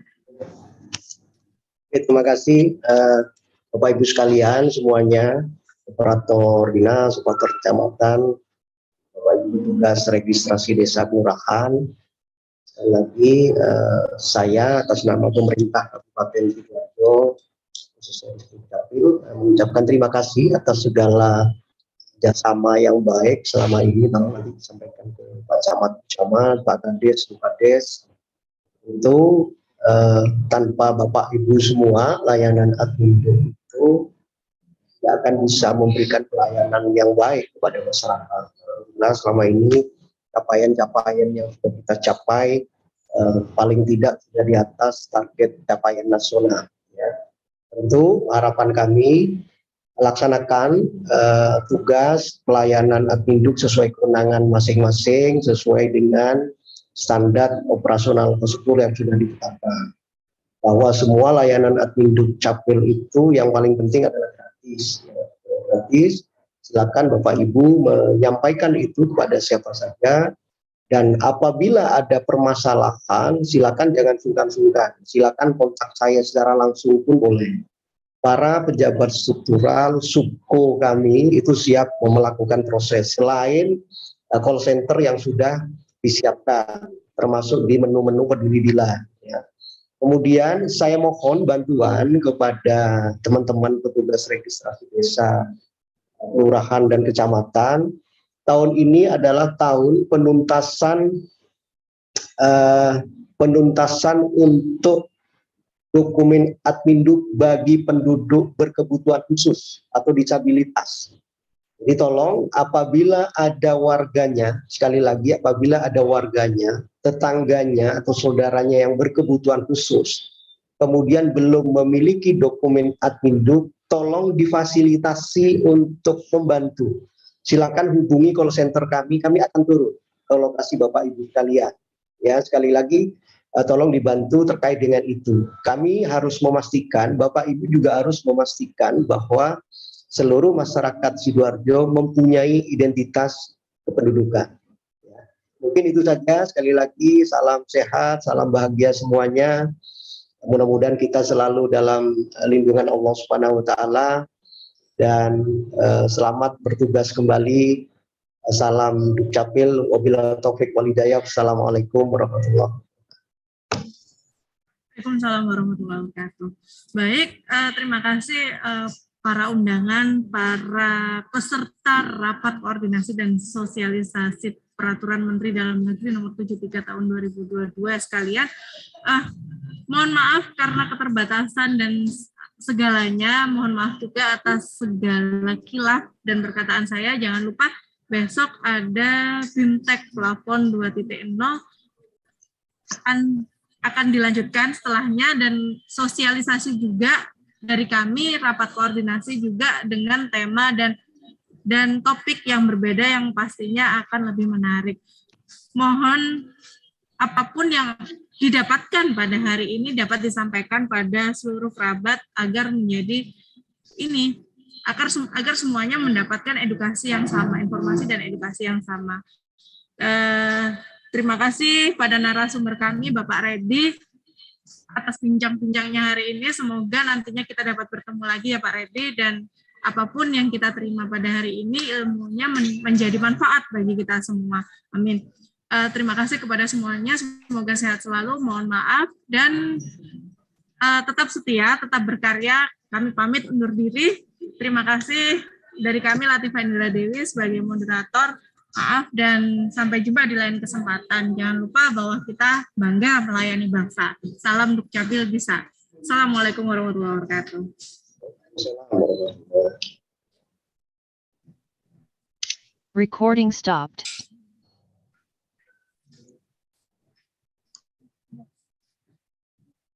Speaker 3: Terima kasih Bapak Ibu sekalian semuanya, operator dinas, operator kecamatan, Bapak Ibu tugas registrasi desa kelurahan. Sekali lagi saya atas nama pemerintah Kabupaten Sidoarjo khususnya Dukcapil mengucapkan terima kasih atas segala kerjasama yang baik selama ini. Nanti disampaikan ke Pak Camat, Pak Kades, Pak Kades. Tentu tanpa Bapak Ibu semua, layanan admin itu tidak akan bisa memberikan pelayanan yang baik kepada masyarakat. Nah, selama ini capaian-capaian yang sudah kita capai, paling tidak sudah di atas target capaian nasional. Ya. Tentu harapan kami laksanakan tugas pelayanan Adminduk sesuai kewenangan masing-masing, sesuai dengan standar operasional prosedur yang sudah ditetapkan. Bahwa semua layanan Adminduk Capil itu yang paling penting adalah gratis. Ya. Gratis, silakan Bapak Ibu menyampaikan itu kepada siapa saja. Dan apabila ada permasalahan, silakan jangan sungkan-sungkan. Silakan kontak saya secara langsung pun boleh. Para pejabat struktural, subko kami itu siap melakukan proses. Selain call center yang sudah disiapkan, termasuk di menu-menu peduli bila. Ya. Kemudian saya mohon bantuan kepada teman-teman petugas registrasi desa, kelurahan dan kecamatan. Tahun ini adalah tahun penuntasan untuk dokumen Adminduk bagi penduduk berkebutuhan khusus atau disabilitas. Jadi tolong apabila ada warganya, sekali lagi apabila ada warganya, tetangganya atau saudaranya yang berkebutuhan khusus, kemudian belum memiliki dokumen Adminduk, tolong difasilitasi untuk membantu. Silakan hubungi call center kami akan turun ke lokasi Bapak Ibu sekalian. Ya, sekali lagi tolong dibantu terkait dengan itu. Kami harus memastikan, Bapak Ibu juga harus memastikan bahwa seluruh masyarakat Sidoarjo mempunyai identitas kependudukan. Ya. Mungkin itu saja, sekali lagi salam sehat, salam bahagia semuanya. Mudah-mudahan kita selalu dalam lindungan Allah Subhanahu wa taala dan selamat bertugas kembali. Salam Dukcapil, wabillahi taufik walhidayah. Wassalamualaikum warahmatullahi wabarakatuh.
Speaker 1: Waalaikumsalam warahmatullahi wabarakatuh. Baik, terima kasih para undangan, para peserta rapat koordinasi dan sosialisasi Peraturan Menteri Dalam Negeri nomor 73 tahun 2022 sekalian. Mohon maaf karena keterbatasan dan segalanya, mohon maaf juga atas segala kilaf dan perkataan saya. Jangan lupa besok ada Bimtek Plafon 2.0 akan dilanjutkan setelahnya, dan sosialisasi juga dari kami rapat koordinasi juga dengan tema dan topik yang berbeda yang pastinya akan lebih menarik. Mohon apapun yang didapatkan pada hari ini dapat disampaikan pada seluruh kerabat agar menjadi ini, agar semuanya mendapatkan edukasi yang sama, informasi dan edukasi yang sama. Terima kasih pada narasumber kami, Bapak Reddy, atas bincang-bincangnya hari ini. Semoga nantinya kita dapat bertemu lagi ya Pak Reddy, dan apapun yang kita terima pada hari ini, ilmunya menjadi manfaat bagi kita semua. Amin. Terima kasih kepada semuanya, semoga sehat selalu, mohon maaf, dan tetap setia, tetap berkarya. Kami pamit undur diri. Terima kasih dari kami, Latifah Indra Dewi sebagai moderator. Maaf, dan sampai jumpa di lain kesempatan. Jangan lupa bahwa kita bangga melayani bangsa. Salam Dukcapil bisa. Assalamualaikum warahmatullahi wabarakatuh.
Speaker 3: Assalamualaikum.
Speaker 10: Recording stopped.